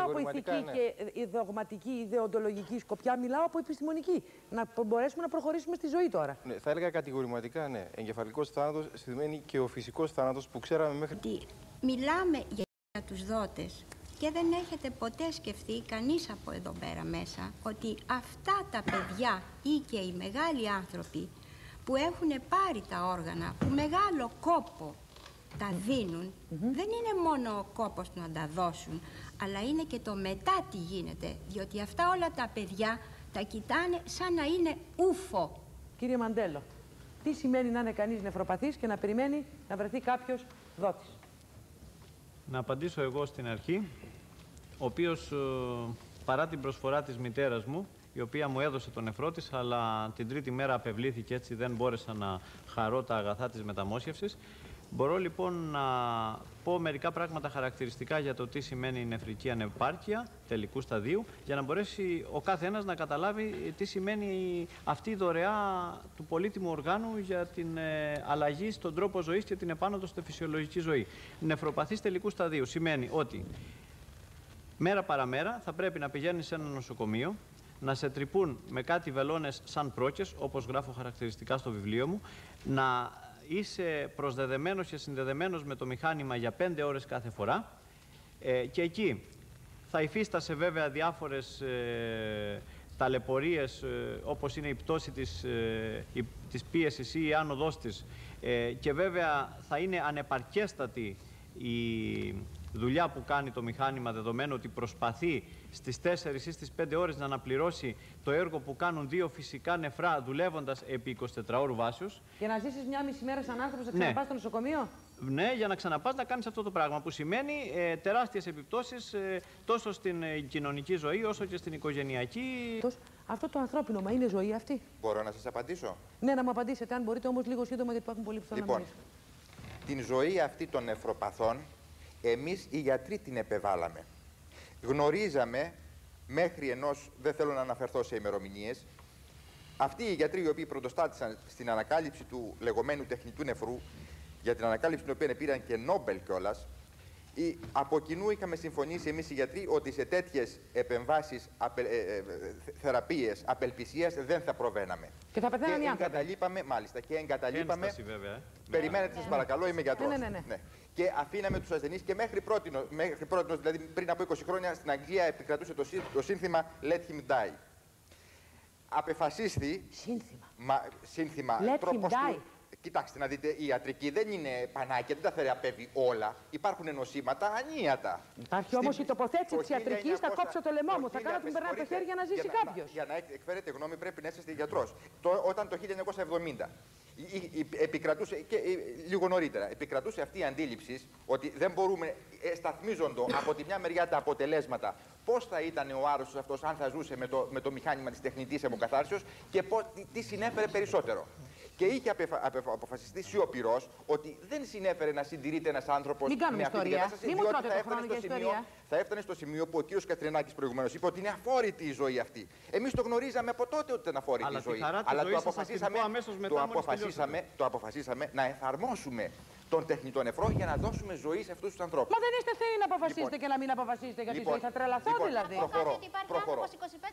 και δογματική, ιδεοντολογική σκοπιά, μιλάω από επιστημονική. Να μπορέσουμε να προχωρήσουμε στη ζωή τώρα. Ναι, θα έλεγα κατηγορηματικά, ναι. Εγκεφαλικός θάνατος σημαίνει και ο φυσικός θάνατος που ξέραμε μέχρι. Μιλάμε για τους δότες και δεν έχετε ποτέ σκεφτεί κανείς από εδώ πέρα μέσα ότι αυτά τα παιδιά ή και οι μεγάλοι άνθρωποι που έχουν πάρει τα όργανα, που μεγάλο κόπο τα δίνουν, δεν είναι μόνο ο κόπος να τα δώσουν, αλλά είναι και το μετά τι γίνεται, διότι αυτά όλα τα παιδιά τα κοιτάνε σαν να είναι ούφο. Κύριε Μαντέλο, τι σημαίνει να είναι κανείς νευροπαθής και να περιμένει να βρεθεί κάποιος δότης? Να απαντήσω εγώ στην αρχή, ο οποίος παρά την προσφορά της μητέρας μου, η οποία μου έδωσε τον νεφρό της, αλλά την τρίτη μέρα απευλήθηκε, έτσι δεν μπόρεσα να χαρώ τα αγαθά της μεταμόσχευσης. Μπορώ λοιπόν να πω μερικά πράγματα χαρακτηριστικά για το τι σημαίνει η νεφρική ανεπάρκεια τελικού σταδίου, για να μπορέσει ο κάθε ένας να καταλάβει τι σημαίνει αυτή η δωρεά του πολύτιμου οργάνου για την αλλαγή στον τρόπο ζωής και την επάνωδο στη φυσιολογική ζωή. Νεφροπαθής τελικού σταδίου σημαίνει ότι μέρα παραμέρα θα πρέπει να πηγαίνεις σε ένα νοσοκομείο, να σε τρυπούν με κάτι βελόνες σαν πρόκες, όπως γράφω χαρακτηριστικά στο βιβλίο μου, να είσαι προσδεδεμένος και συνδεδεμένος με το μηχάνημα για 5 ώρες κάθε φορά και εκεί θα υφίστασε βέβαια διάφορες ταλαιπωρίες όπως είναι η πτώση της πίεσης ή η άνοδός της και βέβαια θα είναι ανεπαρκέστατη η δουλειά που κάνει το μηχάνημα, δεδομένου ότι προσπαθεί στις 4 ή στις 5 ώρες να αναπληρώσει το έργο που κάνουν 2 φυσικά νεφρά δουλεύοντας επί 24 ώρου βάσεως. Για να ζήσεις μια μισή μέρα σαν άνθρωπος να ξαναπάς στο νοσοκομείο. Ναι, για να ξαναπάς να κάνεις αυτό το πράγμα που σημαίνει τεράστιες επιπτώσεις τόσο στην κοινωνική ζωή όσο και στην οικογενειακή. Αυτό το ανθρώπινο, μα είναι ζωή αυτή? Μπορώ να σας απαντήσω? Ναι, να μου απαντήσετε, αν μπορείτε όμως λίγο σύντομα, γιατί υπάρχουν πολλοί που θέλουν να μιλήσουν. Την ζωή αυτή των νεφροπαθών εμείς οι γιατροί την επεβάλαμε. Γνωρίζαμε μέχρι ενός, δεν θέλω να αναφερθώ σε ημερομηνίες, αυτοί οι γιατροί οι οποίοι πρωτοστάτησαν στην ανακάλυψη του λεγόμενου τεχνητού νεφρού, για την ανακάλυψη την οποία πήραν και Νόμπελ κιόλας, από κοινού είχαμε συμφωνήσει εμείς οι γιατροί ότι σε τέτοιες επεμβάσεις, θεραπείες απελπισίας δεν θα προβαίναμε. Και θα πεθαίναν οι άνθρωποι. Εγκαταλείπαμε, μάλιστα, και εγκαταλείπαμε. Ένσταση, βέβαια. Περιμένετε, σας παρακαλώ, είμαι γιατρός. Ναι. Και αφήναμε τους ασθενείς και μέχρι πρότινος, δηλαδή πριν από 20 χρόνια στην Αγγλία επικρατούσε το σύνθημα Let him die. Απεφασίστη. Σύνθημα. Let him die. Κοιτάξτε να δείτε, η ιατρική δεν είναι πανάκια, δεν τα θεραπεύει όλα. Υπάρχουν νοσήματα ανίατα. Υπάρχει όμως η τοποθέτηση της ιατρικής, θα κόψω το λαιμό μου, θα κάνω την περνά το χέρι για να ζήσει κάποιος. Για να εκφέρετε γνώμη πρέπει να είστε γιατρός. Όταν το 1970 επικρατούσε, και λίγο νωρίτερα, επικρατούσε αυτή η αντίληψη ότι δεν μπορούμε, σταθμίζονται από τη μια μεριά τα αποτελέσματα, πώς θα ήταν ο άρρωστος αυτός αν θα ζούσε με το μηχάνημα της τεχνητής αιμοκαθάρσεως και τι συνέφερε περισσότερο. Και είχε αποφασιστεί σιωπηρός ότι δεν συνέφερε να συντηρείται ένας άνθρωπος με αυτή την κατάσταση, διότι θα έφτανε στο σημείο που ο κύριος Καστρινάκης προηγουμένως είπε ότι είναι αφόρητη η ζωή αυτή. Εμείς το γνωρίζαμε από τότε ότι ήταν αφόρητη η ζωή. Αλλά το αποφασίσαμε να εφαρμόσουμε τον τεχνητό νεφρό για να δώσουμε ζωή σε αυτούς τους ανθρώπους. Μα δεν είστε θεοί να αποφασίσετε και να μην αποφασίσετε για τη ζωή. Θα τρελαθώ δηλαδή. Προχωρώ.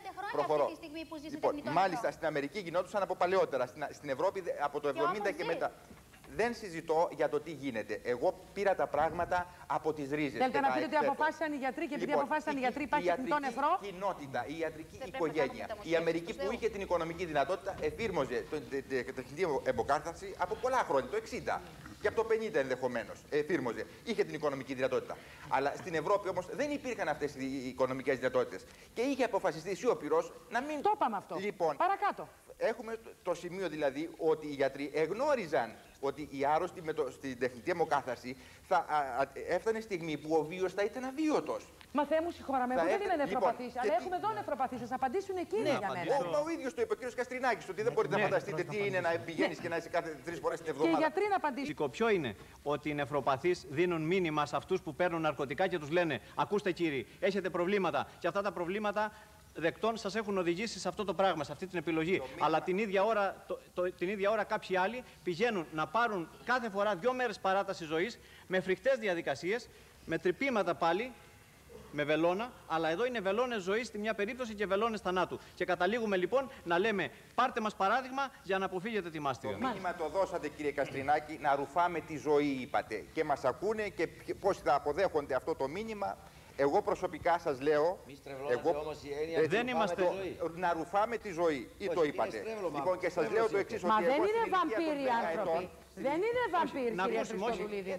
Μάλιστα στην Αμερική γινόντουσαν από παλαιότερα. Στην Ευρώπη από το 70 και μετά. Δεν συζητώ για το τι γίνεται. Εγώ πήρα τα πράγματα από τις ρίζες. Θέλετε να πείτε ότι αποφάσισαν οι γιατροί και επειδή αποφάσισαν οι γιατροί υπάρχει τεχνητό νεφρό? Η κοινότητα, η ιατρική οικογένεια, η Αμερική που είχε την οικονομική δυνατότητα εφήρμοζε την τεχνητή αιμοκάθαρση από πολλά χρόνια, το 60. Και από το 50 ενδεχομένως εφήρμοζε. Είχε την οικονομική δυνατότητα. Αλλά στην Ευρώπη όμως δεν υπήρχαν αυτές οι οικονομικές δυνατότητες. Και είχε αποφασιστεί σιωπηρός να μην. Το είπαμε αυτό. Λοιπόν, παρακάτω. Έχουμε το σημείο δηλαδή ότι οι γιατροί εγνώριζαν ότι οι άρρωστοι στην τεχνητή αιμοκάθαρση θα έφτανε στιγμή που ο βίος θα ήταν αβίωτος. Μα Θεέ μου συγχωράμε, εγώ δεν είμαι νευροπαθής, αλλά έχουμε εδώ νευροπαθείς, θα απαντήσουν εκείνοι για μένα. Μα ο ίδιος το είπε ο κ. Καστρινάκης, ότι δεν μπορείτε να φανταστείτε τι είναι να πηγαίνεις και να είσαι κάθε 3 φορές την εβδομάδα. Και οι γιατροί να απαντήσουν. Ποιο είναι ότι οι νευροπαθείς δίνουν μήνυμα σε αυτούς που παίρνουν ναρκωτικά και τους λένε: ακούστε κύριοι, έχετε προβλήματα και αυτά τα προβλήματα δεκτών σας έχουν οδηγήσει σε αυτό το πράγμα, σε αυτή την επιλογή. Αλλά την ίδια ώρα κάποιοι άλλοι πηγαίνουν να πάρουν κάθε φορά 2 μέρες παράταση ζωής με φρικτές διαδικασίες, με τρυπήματα πάλι, με βελόνα, αλλά εδώ είναι βελόνες ζωής στη μια περίπτωση και βελόνες θανάτου. Και καταλήγουμε λοιπόν να λέμε: πάρτε μας παράδειγμα για να αποφύγετε τη μάστιγα. Το μήνυμα το δώσατε, κύριε Καστρινάκη, να ρουφάμε τη ζωή, είπατε. Και μας ακούνε και πώς θα αποδέχονται αυτό το μήνυμα. Εγώ προσωπικά σας λέω. Δεν είμαστε. Να ρουφάμε τη ζωή. Ή το είπατε. Λοιπόν, και σας λέω το εξής. Μα δεν είναι βαμπύροι άνθρωποι. Δεν είναι βαμπύρ, κύριε Χριστοδουλίδη.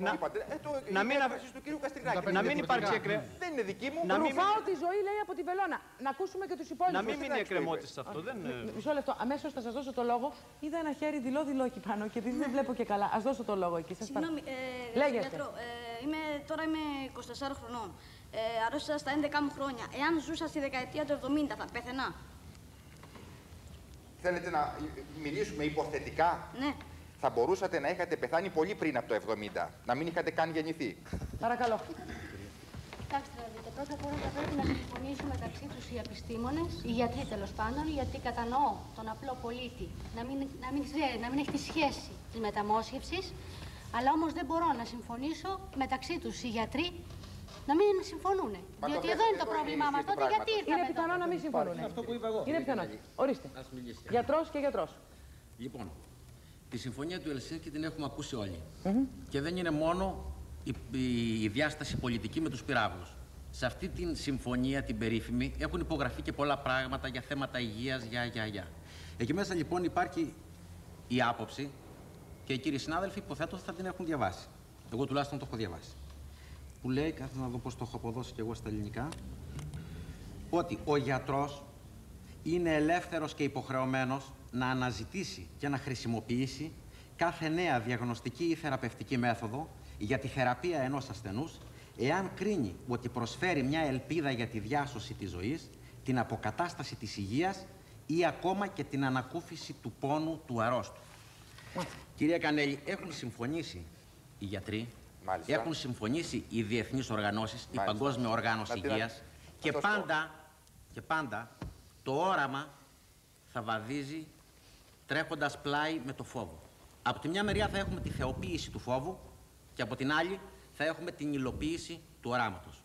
Να μην υπάρξει εκκρεμότητα. Δεν είναι δική μου. Ρουφάω τη ζωή, λέει, από τη βελόνα. Να ακούσουμε και τους υπόλοιπους. Να μην μείνει εκκρεμότητα σε αυτό. Μισό λεπτό. Αμέσως θα σας δώσω το λόγο. Είδα ένα χέρι δηλώ εκεί πάνω και επειδή δεν βλέπω και καλά. Ας δώσω το λόγο εκεί. Συγγνώμη, γιατρό. Τώρα είμαι 24 χρονών. Αρρώστησα στα 11 μου χρόνια. Εάν ζούσα στη δεκαετία του 70, θα πέθαινα. Θέλετε να μιλήσουμε υποθετικά? Ναι. Θα μπορούσατε να είχατε πεθάνει πολύ πριν από το 70, να μην είχατε καν γεννηθεί. Παρακαλώ. Κοιτάξτε, να δείτε, πρώτα απ' όλα θα πρέπει να συμφωνήσουν μεταξύ τους οι επιστήμονες, οι γιατροί τέλος πάντων, γιατί κατανοώ τον απλό πολίτη να μην έχει τη σχέση της μεταμόσχευσης, αλλά όμως δεν μπορώ να συμφωνήσω μεταξύ τους οι γιατροί να μην συμφωνούν. Διότι εδώ είναι το πρόβλημά μας. Τότε γιατί ήρθαμε? Είναι πιθανό να μην συμφωνούν. Αυτό που είπα εγώ. Είναι πιθανό. Ορίστε. Γιατρός και γιατρός. Λοιπόν, τη συμφωνία του Ελσίνκη την έχουμε ακούσει όλοι. Και δεν είναι μόνο η διάσταση πολιτική με τους πυράβλους. Σε αυτή την συμφωνία, την περίφημη, έχουν υπογραφεί και πολλά πράγματα για θέματα υγείας, Εκεί μέσα λοιπόν υπάρχει η άποψη και οι κύριοι συνάδελφοι υποθέτω θα την έχουν διαβάσει. Εγώ τουλάχιστον το έχω διαβάσει. Που λέει, κάθομαι να δω πώς το έχω αποδώσει και εγώ στα ελληνικά, ότι ο γιατρός είναι ελεύθερος και υποχρεωμένος να αναζητήσει και να χρησιμοποιήσει κάθε νέα διαγνωστική ή θεραπευτική μέθοδο για τη θεραπεία ενός ασθενούς, εάν κρίνει ότι προσφέρει μια ελπίδα για τη διάσωση της ζωής, την αποκατάσταση της υγείας ή ακόμα και την ανακούφιση του πόνου του αρρώστου. Κυρία Κανέλη, έχουν συμφωνήσει οι γιατροί, έχουν συμφωνήσει οι διεθνείς οργανώσεις, η Παγκόσμια Οργάνωση Υγείας και πάντα το όραμα θα βαδίζει τρέχοντας πλάι με το φόβο. Από τη μια μεριά θα έχουμε τη θεοποίηση του φόβου και από την άλλη θα έχουμε την υλοποίηση του οράματος.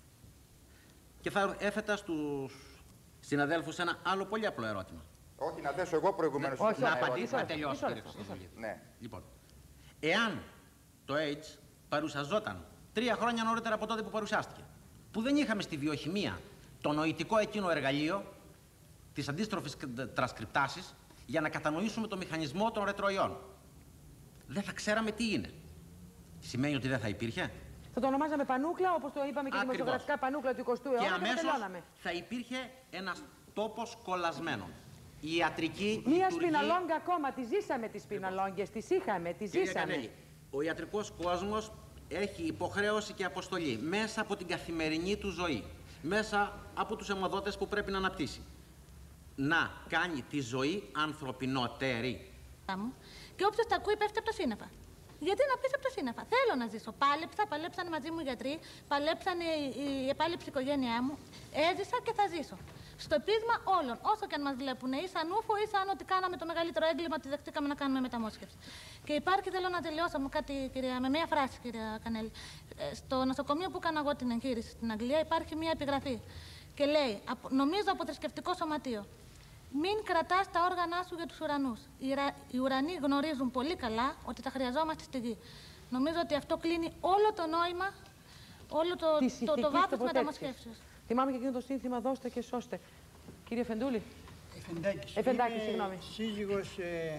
Και θα έθετα στους συναδέλφους ένα άλλο πολύ απλό ερώτημα. Όχι, να θέσω εγώ προηγουμένως. Όχι, να απαντήσω, να τελειώσω, κύριε Χριστοδουλίδη. Ναι. Λοιπόν, εάν το AIDS παρουσιαζόταν 3 χρόνια νωρίτερα από τότε που παρουσιάστηκε, που δεν είχαμε στη βιοχημία το νοητικό εκείνο εργαλείο της αντίστροφης τρανσκριπτάσης για να κατανοήσουμε το μηχανισμό των ρετροϊών, δεν θα ξέραμε τι είναι. Σημαίνει ότι δεν θα υπήρχε. Θα το ονομάζαμε πανούκλα, όπως το είπαμε και δημοσιογραφικά πανούκλα του 20ου αιώνα. Και αμέσως θα υπήρχε ένας τόπος κολλασμένων. Η ιατρική μία σπιναλόγκα ακόμα, τη ζήσαμε τις σπιναλόγγες, τις είχαμε, τις ζήσαμε. Κανέλη, ο ιατρικός κόσμος έχει υποχρέωση και αποστολή μέσα από την καθημερινή του ζωή, μέσα από τους αιμοδότες που πρέπει να αναπτύσσει, να κάνει τη ζωή ανθρωπινότερη. Και όποιος τα ακούει πέφτει από τα σύννεφα. Γιατί να πεις από τα σύννεφα? Θέλω να ζήσω. Παλέψαν μαζί μου οι γιατροί, παλέψαν η επάλυψη οικογένειά μου. Έζησα και θα ζήσω. Στο πείσμα όλων, όσο και αν μας βλέπουν, ή σαν ούφο ή σαν ότι κάναμε το μεγαλύτερο έγκλημα ότι δεχτήκαμε να κάνουμε μεταμόσχευση. Και υπάρχει, θέλω να τελειώσω με μία φράση, κυρία Κανέλη. Στο νοσοκομείο που έκανα εγώ την εγχείρηση στην Αγγλία υπάρχει μία επιγραφή. Και λέει, νομίζω από θρησκευτικό σωματείο, μην κρατάς τα όργανά σου για τους ουρανούς. Οι ουρανοί γνωρίζουν πολύ καλά ότι τα χρειαζόμαστε στη γη. Νομίζω ότι αυτό κλείνει όλο το νόημα, όλο το βάθος της μεταμοσχεύσεως. Θυμάμαι και εκείνο το σύνθημα, δώστε και σώστε. Κύριε Φεντούλη. Εφεντάκη, συγγνώμη. Σύζυγος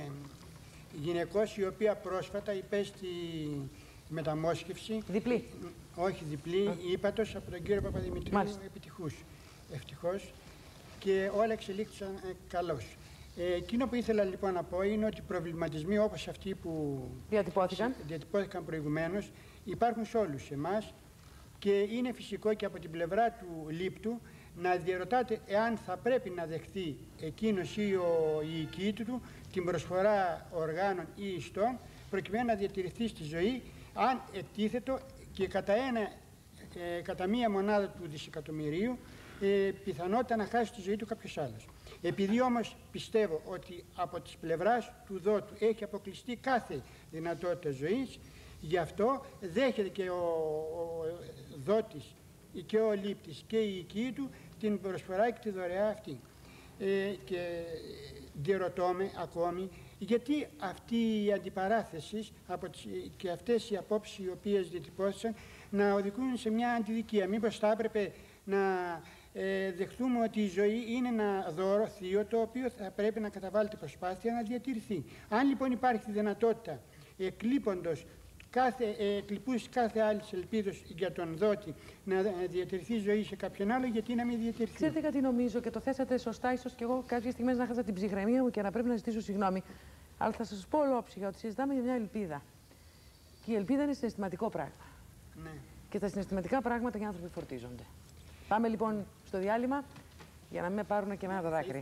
γυναικός η οποία πρόσφατα υπέστη μεταμόσχευση. Διπλή. Όχι διπλή, ύπατος από τον κύριο Παπαδημητρίου, ευτυχώς. Και όλα εξελίχθησαν καλώς. Εκείνο που ήθελα λοιπόν να πω είναι ότι οι προβληματισμοί όπως αυτοί που διατυπώθηκαν προηγουμένως υπάρχουν σε όλους εμάς και είναι φυσικό και από την πλευρά του λήπτου να διαρωτάτε εάν θα πρέπει να δεχθεί εκείνος ή η οικίη του την προσφορά οργάνων ή ιστών προκειμένου να διατηρηθεί στη ζωή αν εκτίθετο και κατά μία μονάδα του δισεκατομμυρίου πιθανότητα να χάσει τη ζωή του κάποιος άλλος. Επειδή όμως πιστεύω ότι από τις πλευράς του δότου έχει αποκλειστεί κάθε δυνατότητα ζωής, γι' αυτό δέχεται και ο δότης και ο λήπτης και η οικία του την προσφορά και τη δωρεά αυτή. Και διερωτώμε ακόμη γιατί αυτή η αντιπαράθεση και αυτές οι απόψεις οι οποίες διατυπώθησαν να οδηγούν σε μια αντιδικία. Μήπως θα έπρεπε να δεχτούμε ότι η ζωή είναι ένα δώρο θείο το οποίο θα πρέπει να καταβάλλεται προσπάθεια να διατηρηθεί. Αν λοιπόν υπάρχει δυνατότητα εκλειπούς κάθε άλλης ελπίδος για τον δότη να διατηρηθεί ζωή σε κάποιον άλλο, γιατί να μην διατηρηθεί. Ξέρετε κάτι νομίζω και το θέσατε σωστά, ίσως και εγώ κάποιες στιγμές να χάσα την ψυχραιμία μου και να πρέπει να ζητήσω συγγνώμη. Αλλά θα σας πω ολόψυχα ότι συζητάμε για μια ελπίδα. Και η ελπίδα είναι συναισθηματικό πράγμα. Ναι. Και τα συναισθηματικά πράγματα οι άνθρωποι φορτίζονται. Πάμε λοιπόν στο διάλειμμα για να μην με πάρουν και εμένα τα δάκρυα.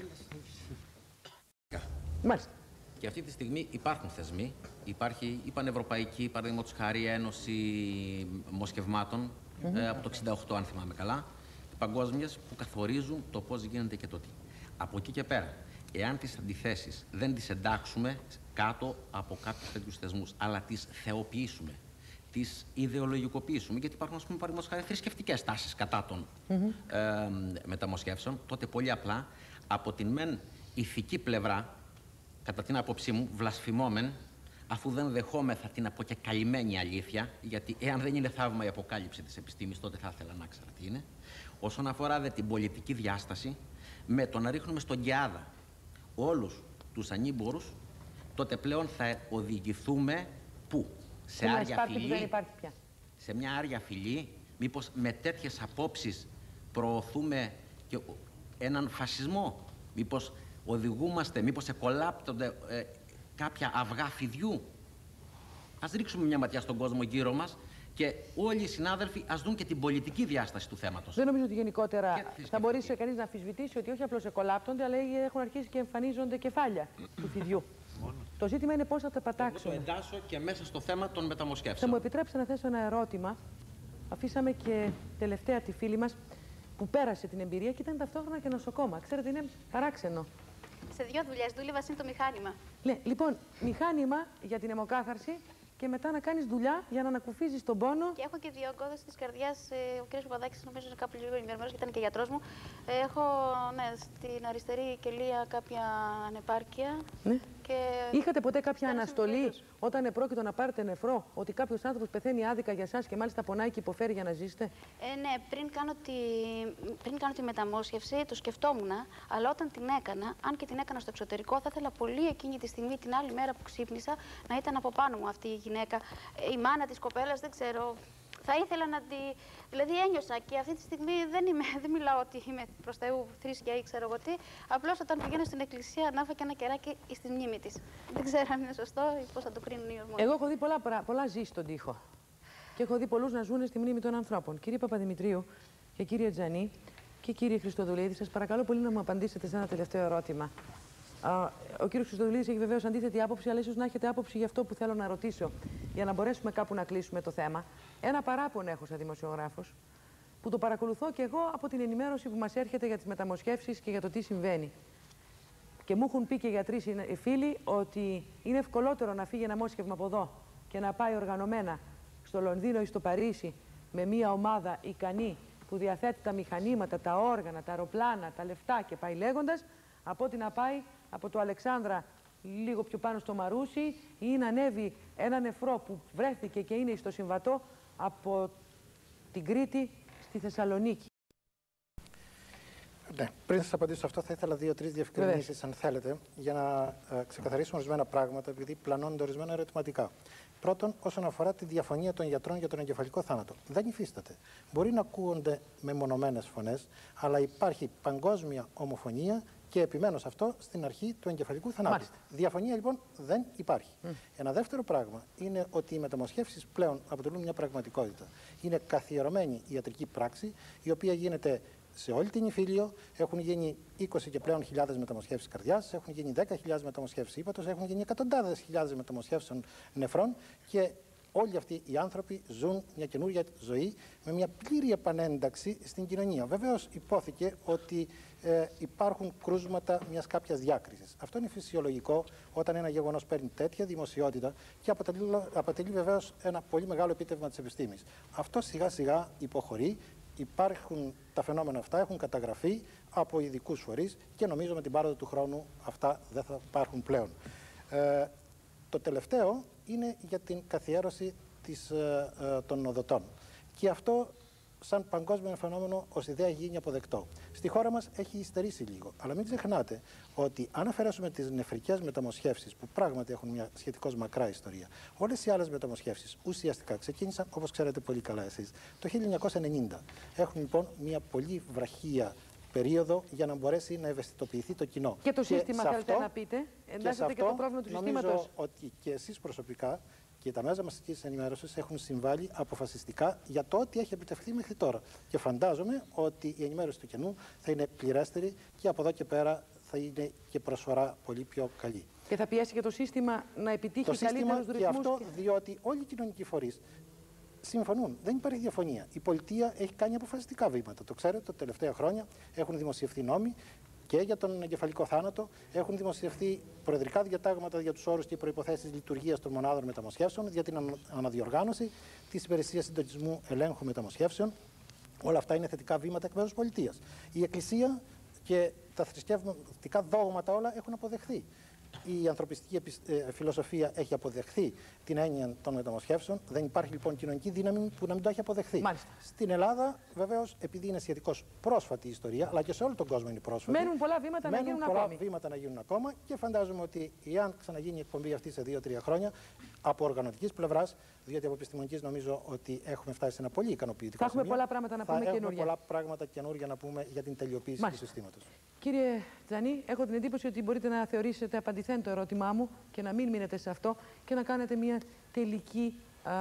Μάλιστα. Και αυτή τη στιγμή υπάρχουν θεσμοί. Υπάρχει η Πανευρωπαϊκή, παραδείγματος χάρη, Ένωση Μοσχευμάτων από το 68, αν θυμάμαι καλά, παγκόσμιες, που καθορίζουν το πώς γίνεται και το τι. Από εκεί και πέρα, εάν τις αντιθέσεις δεν τις εντάξουμε κάτω από κάποιους τέτοιους θεσμούς, αλλά τις θεοποιήσουμε, τις ιδεολογικοποιήσουμε, γιατί υπάρχουν, ας πούμε, παραδείγματος χάρη, θρησκευτικές τάσεις κατά των μεταμοσχεύσεων, τότε πολύ απλά από την μεν ηθική πλευρά, κατά την άποψή μου, βλασφημόμεν, αφού δεν δεχόμεθα την αποκεκαλυμμένη αλήθεια, γιατί εάν δεν είναι θαύμα η αποκάλυψη της επιστήμης, τότε θα ήθελα να ξέρω τι είναι. Όσον αφορά δε την πολιτική διάσταση, με το να ρίχνουμε στον Κιάδα όλους τους ανήμπορους, τότε πλέον θα οδηγηθούμε πού? Σε άρια φυλή, δεν υπάρχει πια. Σε μια άρια φυλή, μήπως με τέτοιες απόψεις προωθούμε και έναν φασισμό, μήπως οδηγούμαστε, μήπως εκολάπτονται κάποια αυγά φιδιού. Ας ρίξουμε μια ματιά στον κόσμο γύρω μας και όλοι οι συνάδελφοι ας δουν και την πολιτική διάσταση του θέματος. Δεν νομίζω ότι γενικότερα θα μπορέσει κανείς να αμφισβητήσει ότι όχι απλώς εκολάπτονται, αλλά έχουν αρχίσει και εμφανίζονται κεφάλια του φιδιού. Το ζήτημα είναι πώς θα τα πατάξουμε. Εγώ το εντάσσω και μέσα στο θέμα των μεταμοσχεύσεων. Θα μου επιτρέψετε να θέσω ένα ερώτημα. Αφήσαμε και τελευταία τη φίλη μας που πέρασε την εμπειρία και ήταν ταυτόχρονα και νοσοκόμα. Ξέρετε, είναι παράξενο. Σε 2 δουλειές δούλευα συν το μηχάνημα. Ναι, λοιπόν, μηχάνημα για την αιμοκάθαρση και μετά να κάνεις δουλειά για να ανακουφίζεις τον πόνο. Και έχω και διογκώδες της καρδιάς. Ο κ. Παπαδάκης νομίζω είναι κάπου λίγο ενημερωμένος γιατί ήταν και γιατρός μου. Έχω, ναι, στην αριστερή κελία κάποια ανεπάρκεια. Ναι. Και... Είχατε ποτέ κάποια αναστολή όταν επρόκειτο να πάρετε νεφρό, ότι κάποιος άνθρωπος πεθαίνει άδικα για εσάς και μάλιστα πονάει και υποφέρει για να ζήσετε? Ναι, πριν κάνω τη μεταμόσχευση το σκεφτόμουν, αλλά όταν την έκανα, αν και την έκανα στο εξωτερικό, θα ήθελα πολύ εκείνη τη στιγμή, την άλλη μέρα που ξύπνησα, να ήταν από πάνω μου αυτή η γυναίκα. Η μάνα της κοπέλας, δεν ξέρω. Θα ήθελα να τη... Δηλαδή ένιωσα και αυτή τη στιγμή δεν μιλάω ότι είμαι προς Θεού θρήσκια ή ξέρω εγώ τι. Απλώς όταν πηγαίνω στην εκκλησία να φάω και ένα κεράκι στη μνήμη της. Δεν ξέρω αν είναι σωστό ή πώς θα το κρίνουν οι ορμόνες. Εγώ έχω δει πολλά ζει στον τοίχο. Και έχω δει πολλούς να ζουν στη μνήμη των ανθρώπων. Κύριε Παπαδημητρίου και κύριε Τζανή και κύριε Χριστοδουλίδη, σας παρακαλώ πολύ να μου απαντήσετε σε ένα τελευταίο ερώτημα. Ο κύριος Χριστοδουλίδης έχει βεβαίως αντίθετη άποψη, αλλά ίσως να έχετε άποψη για αυτό που θέλω να ρωτήσω, για να μπορέσουμε κάπου να κλείσουμε το θέμα. Ένα παράπονο έχω σαν δημοσιογράφος, που το παρακολουθώ και εγώ από την ενημέρωση που μας έρχεται για τις μεταμοσχεύσεις και για το τι συμβαίνει. Και μου έχουν πει και γιατροί φίλοι ότι είναι ευκολότερο να φύγει ένα μόσχευμα από εδώ και να πάει οργανωμένα στο Λονδίνο ή στο Παρίσι με μια ομάδα ικανή που διαθέτει τα μηχανήματα, τα όργανα, τα αεροπλάνα, τα λεφτά και πάει λέγοντας, από ότι να πάει από το Αλεξάνδρα λίγο πιο πάνω στο Μαρούσι ή να ανέβει ένα νεφρό που βρέθηκε και είναι στο συμβατό από την Κρήτη στη Θεσσαλονίκη. Ναι, πριν σας απαντήσω σε αυτό, θα ήθελα 2-3 διευκρινήσεις, αν θέλετε, για να ξεκαθαρίσουμε ορισμένα πράγματα, επειδή πλανώνονται ορισμένα ερωτηματικά. Πρώτον, όσον αφορά τη διαφωνία των γιατρών για τον εγκεφαλικό θάνατο. Δεν υφίσταται. Μπορεί να ακούγονται μεμονωμένες φωνές, αλλά υπάρχει παγκόσμια ομοφωνία και επιμένω σε αυτό στην αρχή του εγκεφαλικού θανάτου. Μάλιστα. Διαφωνία λοιπόν δεν υπάρχει. Ένα δεύτερο πράγμα είναι ότι οι μεταμοσχεύσεις πλέον αποτελούν μια πραγματικότητα. Είναι καθιερωμένη ιατρική πράξη, η οποία γίνεται σε όλη την Ιφίλιο. Έχουν γίνει 20 και πλέον χιλιάδες μεταμοσχεύσεις καρδιάς, έχουν γίνει 10.000 μεταμοσχεύσεις ύπατος, έχουν γίνει εκατοντάδες χιλιάδες μεταμοσχεύσεων νεφρών και όλοι αυτοί οι άνθρωποι ζουν μια καινούργια ζωή με μια πλήρη επανένταξη στην κοινωνία. Βεβαίως υπόθηκε ότι υπάρχουν κρούσματα μιας κάποιας διάκρισης. Αυτό είναι φυσιολογικό όταν ένα γεγονός παίρνει τέτοια δημοσιότητα και αποτελεί βεβαίως ένα πολύ μεγάλο επίτευγμα της επιστήμης. Αυτό σιγά σιγά υποχωρεί. Υπάρχουν τα φαινόμενα αυτά, έχουν καταγραφεί από ειδικούς φορείς και νομίζω με την πάροδο του χρόνου αυτά δεν θα υπάρχουν πλέον. Το τελευταίο είναι για την καθιέρωση των οδοτών. Και αυτό, σαν παγκόσμιο φαινόμενο, ως ιδέα γίνει αποδεκτό. Στη χώρα μας έχει υστερήσει λίγο. Αλλά μην ξεχνάτε ότι αν αφαιρέσουμε τις νεφρικές μεταμοσχεύσεις, που πράγματι έχουν μια σχετικώς μακρά ιστορία, όλες οι άλλες μεταμοσχεύσεις ουσιαστικά ξεκίνησαν, όπως ξέρετε πολύ καλά εσείς, το 1990. Έχουν λοιπόν μια πολύ βραχία περίοδο για να μπορέσει να ευαισθητοποιηθεί το κοινό. Και το σύστημα θέλετε να πείτε, εντάσσετε και το πρόβλημα του συστήματος. Νομίζω ότι και εσείς προσωπικά και τα μέσα μαζικής ενημέρωσης έχουν συμβάλει αποφασιστικά για το ότι έχει επιτευχθεί μέχρι τώρα. Και φαντάζομαι ότι η ενημέρωση του κοινού θα είναι πληρέστερη και από εδώ και πέρα θα είναι και προσφορά πολύ πιο καλή. Και θα πιέσει και το σύστημα να επιτύχει καλύτερους ρυθμούς. Και αυτό διότι όλοι οι κοινωνικοί φορείς συμφωνούν. Δεν υπάρχει διαφωνία. Η πολιτεία έχει κάνει αποφασιστικά βήματα. Το ξέρετε, τα τελευταία χρόνια έχουν δημοσιευθεί νόμοι και για τον εγκεφαλικό θάνατο, έχουν δημοσιευθεί προεδρικά διατάγματα για τους όρους και προϋποθέσεις λειτουργίας των μονάδων μεταμοσχεύσεων, για την αναδιοργάνωση της υπηρεσίας συντονισμού ελέγχου μεταμοσχεύσεων. Όλα αυτά είναι θετικά βήματα εκ μέρους πολιτείας. Η Εκκλησία και τα θρησκευτικά δόγματα όλα έχουν αποδεχθεί. Η ανθρωπιστική φιλοσοφία έχει αποδεχθεί την έννοια των μεταμοσχεύσεων. Δεν υπάρχει λοιπόν κοινωνική δύναμη που να μην το έχει αποδεχθεί. Μάλιστα. Στην Ελλάδα, βεβαίως, επειδή είναι σχετικώς πρόσφατη η ιστορία, αλλά και σε όλο τον κόσμο είναι πρόσφατη. Μένουν πολλά βήματα να γίνουν πολλά ακόμη. βήματα να γίνουν ακόμα και φαντάζομαι ότι εάν ξαναγίνει η εκπομπή αυτή σε 2-3 χρόνια, από οργανωτικής πλευράς, διότι από επιστημονικής νομίζω ότι έχουμε φτάσει σε ένα πολύ ικανοποιητικό σημείο. Θα έχουμε πολλά πράγματα να πούμε καινούργια. Έχουμε πολλά πράγματα καινούργια να πούμε για την τελειοποίηση του συστήματος. Κύριε Τζανή, έχω την εντύπωση ότι μπορείτε να θεωρήσετε απαντηθέν το ερώτημά μου και να μην μείνετε σε αυτό και να κάνετε μια τελική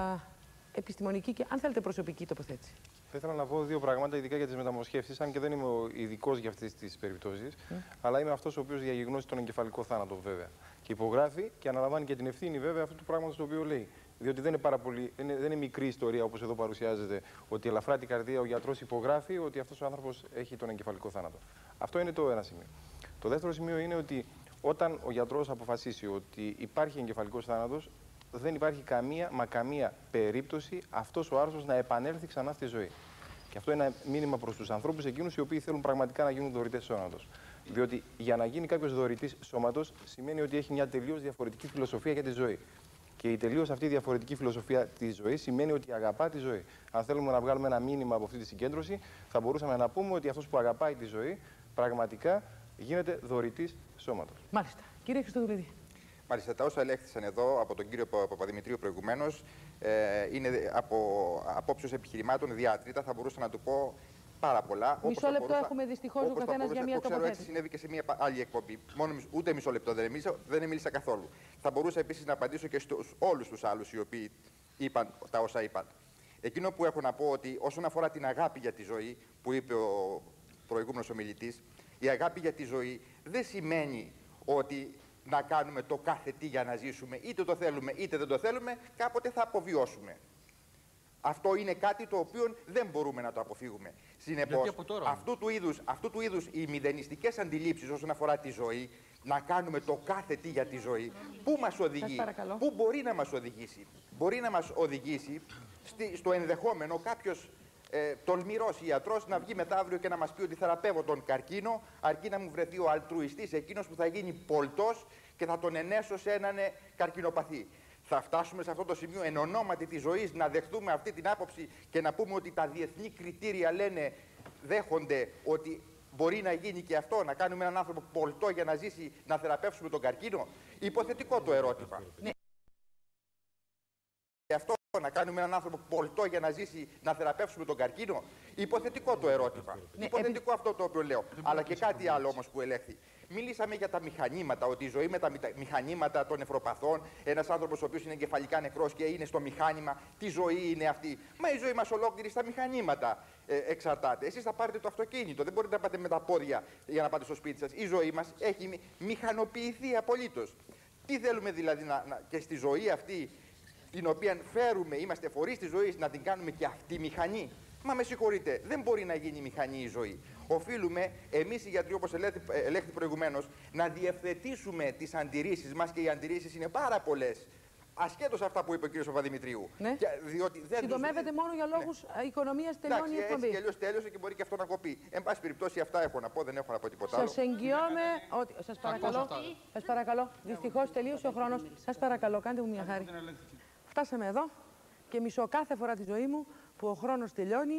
επιστημονική και αν θέλετε προσωπική τοποθέτηση. Θα ήθελα να πω δύο πράγματα, ειδικά για τις μεταμοσχεύσεις, αν και δεν είμαι ο ειδικός για αυτές τις περιπτώσεις, αλλά είμαι αυτός ο οποίος διαγνώσει τον εγκεφαλικό θάνατο, βέβαια. Και υπογράφει και αναλαμβάνει και την ευθύνη, βέβαια, αυτού του πράγματος το οποίο λέει. Διότι δεν είναι, δεν είναι μικρή ιστορία, όπως εδώ παρουσιάζεται, ότι ελαφρά την καρδία ο γιατρός υπογράφει ότι αυτός ο άνθρωπος έχει τον εγκεφαλικό θάνατο. Αυτό είναι το ένα σημείο. Το δεύτερο σημείο είναι ότι όταν ο γιατρός αποφασίσει ότι υπάρχει εγκεφαλικός θάνατος, δεν υπάρχει καμία περίπτωση αυτός ο άρρωστος να επανέλθει ξανά στη ζωή. Και αυτό είναι ένα μήνυμα προς τους ανθρώπους εκείνους οι οποίοι θέλουν πραγματικά να γίνουν δωρητές σώματος. Διότι για να γίνει κάποιος δωρητής σώματος σημαίνει ότι έχει μια τελείως διαφορετική φιλοσοφία για τη ζωή. Και η τελείως αυτή διαφορετική φιλοσοφία της ζωής σημαίνει ότι αγαπά τη ζωή. Αν θέλουμε να βγάλουμε ένα μήνυμα από αυτή τη συγκέντρωση, θα μπορούσαμε να πούμε ότι αυτός που αγαπάει τη ζωή πραγματικά γίνεται δωρητής σώματος. Μάλιστα. Κύριε Χριστοδουλίδη. Μάλιστα, τα όσα ελέγχθησαν εδώ από τον κύριο Παπαδημητρίου προηγουμένως είναι από απόψεως επιχειρημάτων διάτρητα. Θα μπορούσα να του πω πάρα πολλά. Μισό λεπτό έχουμε δυστυχώς ο καθένας για μια τοποθέτηση. Έτσι συνέβη και σε μια άλλη εκπομπή. Ούτε μισό λεπτό δεν μίλησα καθόλου. Θα μπορούσα επίσης να απαντήσω και στους όλους τους άλλους οι οποίοι είπαν τα όσα είπαν. Εκείνο που έχω να πω ότι όσον αφορά την αγάπη για τη ζωή που είπε ο προηγούμενος ομιλητής, η αγάπη για τη ζωή δεν σημαίνει ότι να κάνουμε το κάθε τι για να ζήσουμε, είτε το θέλουμε είτε δεν το θέλουμε, κάποτε θα αποβιώσουμε. Αυτό είναι κάτι το οποίο δεν μπορούμε να το αποφύγουμε. Συνεπώς, αυτού του είδους οι μηδενιστικές αντιλήψεις όσον αφορά τη ζωή, να κάνουμε το κάθε τι για τη ζωή, πού μας οδηγεί, πού μπορεί να μας οδηγήσει. Μπορεί να μας οδηγήσει στο ενδεχόμενο κάποιος τολμηρός ιατρός να βγει μετά αύριο και να μας πει ότι θεραπεύω τον καρκίνο, αρκεί να μου βρεθεί ο αλτρουιστής, εκείνος που θα γίνει πολτός και θα τον ενέσω σε έναν καρκινοπαθή. Θα φτάσουμε σε αυτό το σημείο εν ονόματι της ζωής να δεχτούμε αυτή την άποψη και να πούμε ότι τα διεθνή κριτήρια δέχονται ότι μπορεί να γίνει και αυτό, να κάνουμε έναν άνθρωπο πολτό για να ζήσει, να θεραπεύσουμε τον καρκίνο. Υποθετικό το ερώτημα. Ναι. Και αυτό να κάνουμε έναν άνθρωπο πολτό για να ζήσει, να θεραπεύσουμε τον καρκίνο. Υποθετικό το ερώτημα. Ναι, υποθετικό αυτό το οποίο λέω. Αλλά και κάτι άλλο όμως που ελέγχθη. Μιλήσαμε για τα μηχανήματα, ότι η ζωή με τα μηχανήματα των νεφροπαθών, ένας άνθρωπος ο οποίος είναι εγκεφαλικά νεκρός και είναι στο μηχάνημα, τι ζωή είναι αυτή. Μα η ζωή μας ολόκληρη στα μηχανήματα εξαρτάται. Εσείς θα πάρετε το αυτοκίνητο, δεν μπορείτε να πάτε με τα πόδια για να πάτε στο σπίτι σας. Η ζωή μας έχει μηχανοποιηθεί απολύτως. Τι θέλουμε δηλαδή και στη ζωή αυτή, την οποία φέρουμε, είμαστε φορείς της ζωής, να την κάνουμε και αυτή μηχανή. Μα με συγχωρείτε, δεν μπορεί να γίνει μηχανή η ζωή. Οφείλουμε εμείς οι γιατροί, όπως ελέγχθη προηγουμένως, να διευθετήσουμε τις αντιρρήσεις μας και οι αντιρρήσεις είναι πάρα πολλές. Ασχέτως αυτά που είπε ο κ. Παπαδημητρίου. Ναι. Συντομεύεται μόνο για λόγους οικονομίας, τελειώνει η εκπομπή. Έτσι, αλλιώς τέλειωσε και μπορεί και αυτό να κοπεί. Εν πάση περιπτώσει, αυτά έχω να πω, δεν έχω να πω τίποτα άλλο. Σας εγγυώμαι ότι. Σας παρακαλώ. Δυστυχώς τελείωσε ο χρόνος. Σας παρακαλώ, κάντε μου μια χάρη. Φτάσαμε εδώ και μισώ κάθε φορά τη ζωή μου που ο χρόνος τελειώνει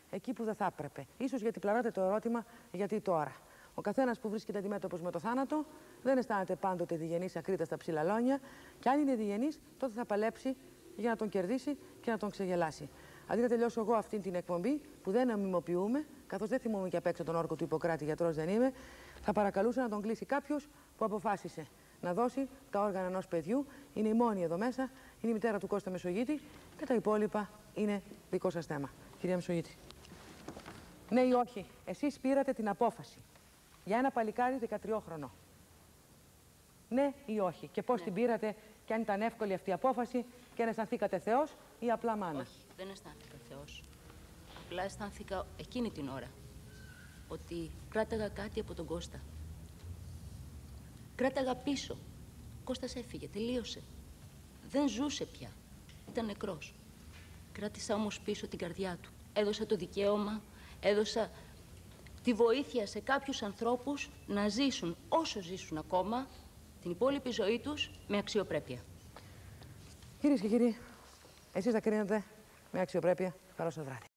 εκεί που δεν θα έπρεπε. Ίσως γιατί πλαρώτε το ερώτημα γιατί τώρα. Ο καθένας που βρίσκεται αντιμέτωπος με το θάνατο δεν αισθάνεται πάντοτε διγενής ακρίτα στα ψηλαλόνια, και αν είναι διγενής, τότε θα παλέψει για να τον κερδίσει και να τον ξεγελάσει. Αντί να τελειώσω εγώ αυτή την εκπομπή, που δεν αμιμοποιούμε, καθώς δεν θυμούμαι και απ' έξω τον όρκο του Ιπποκράτη, γιατρός δεν είμαι, θα παρακαλούσα να τον κλείσει κάποιος που αποφάσισε να δώσει τα όργανα ενός παιδιού. Είναι η μόνη εδώ μέσα, είναι η μητέρα του Κώστα Μεσογείτη, και τα υπόλοιπα είναι δικό σας θέμα. Κυρία Μεσογείτη. Ναι ή όχι, εσείς πήρατε την απόφαση για ένα παλικάρι 13 χρονών. Ναι ή όχι, και πώς την πήρατε, και αν ήταν εύκολη αυτή η απόφαση και αν αισθανθήκατε Θεός ή απλά μάνα. Όχι, δεν αισθάνθηκα Θεός. Απλά αισθάνθηκα εκείνη την ώρα ότι κράταγα κάτι από τον Κώστα. Κράταγα πίσω. Ο Κώστας έφυγε, τελείωσε. Δεν ζούσε πια. Ήταν νεκρός. Κράτησα όμως πίσω την καρδιά του. Έδωσα το δικαίωμα, έδωσα τη βοήθεια σε κάποιους ανθρώπους να ζήσουν όσο ζήσουν ακόμα την υπόλοιπη ζωή τους με αξιοπρέπεια. Κυρίες και κύριοι, εσείς θα κρίνετε με αξιοπρέπεια. Καλό σας βράδυ.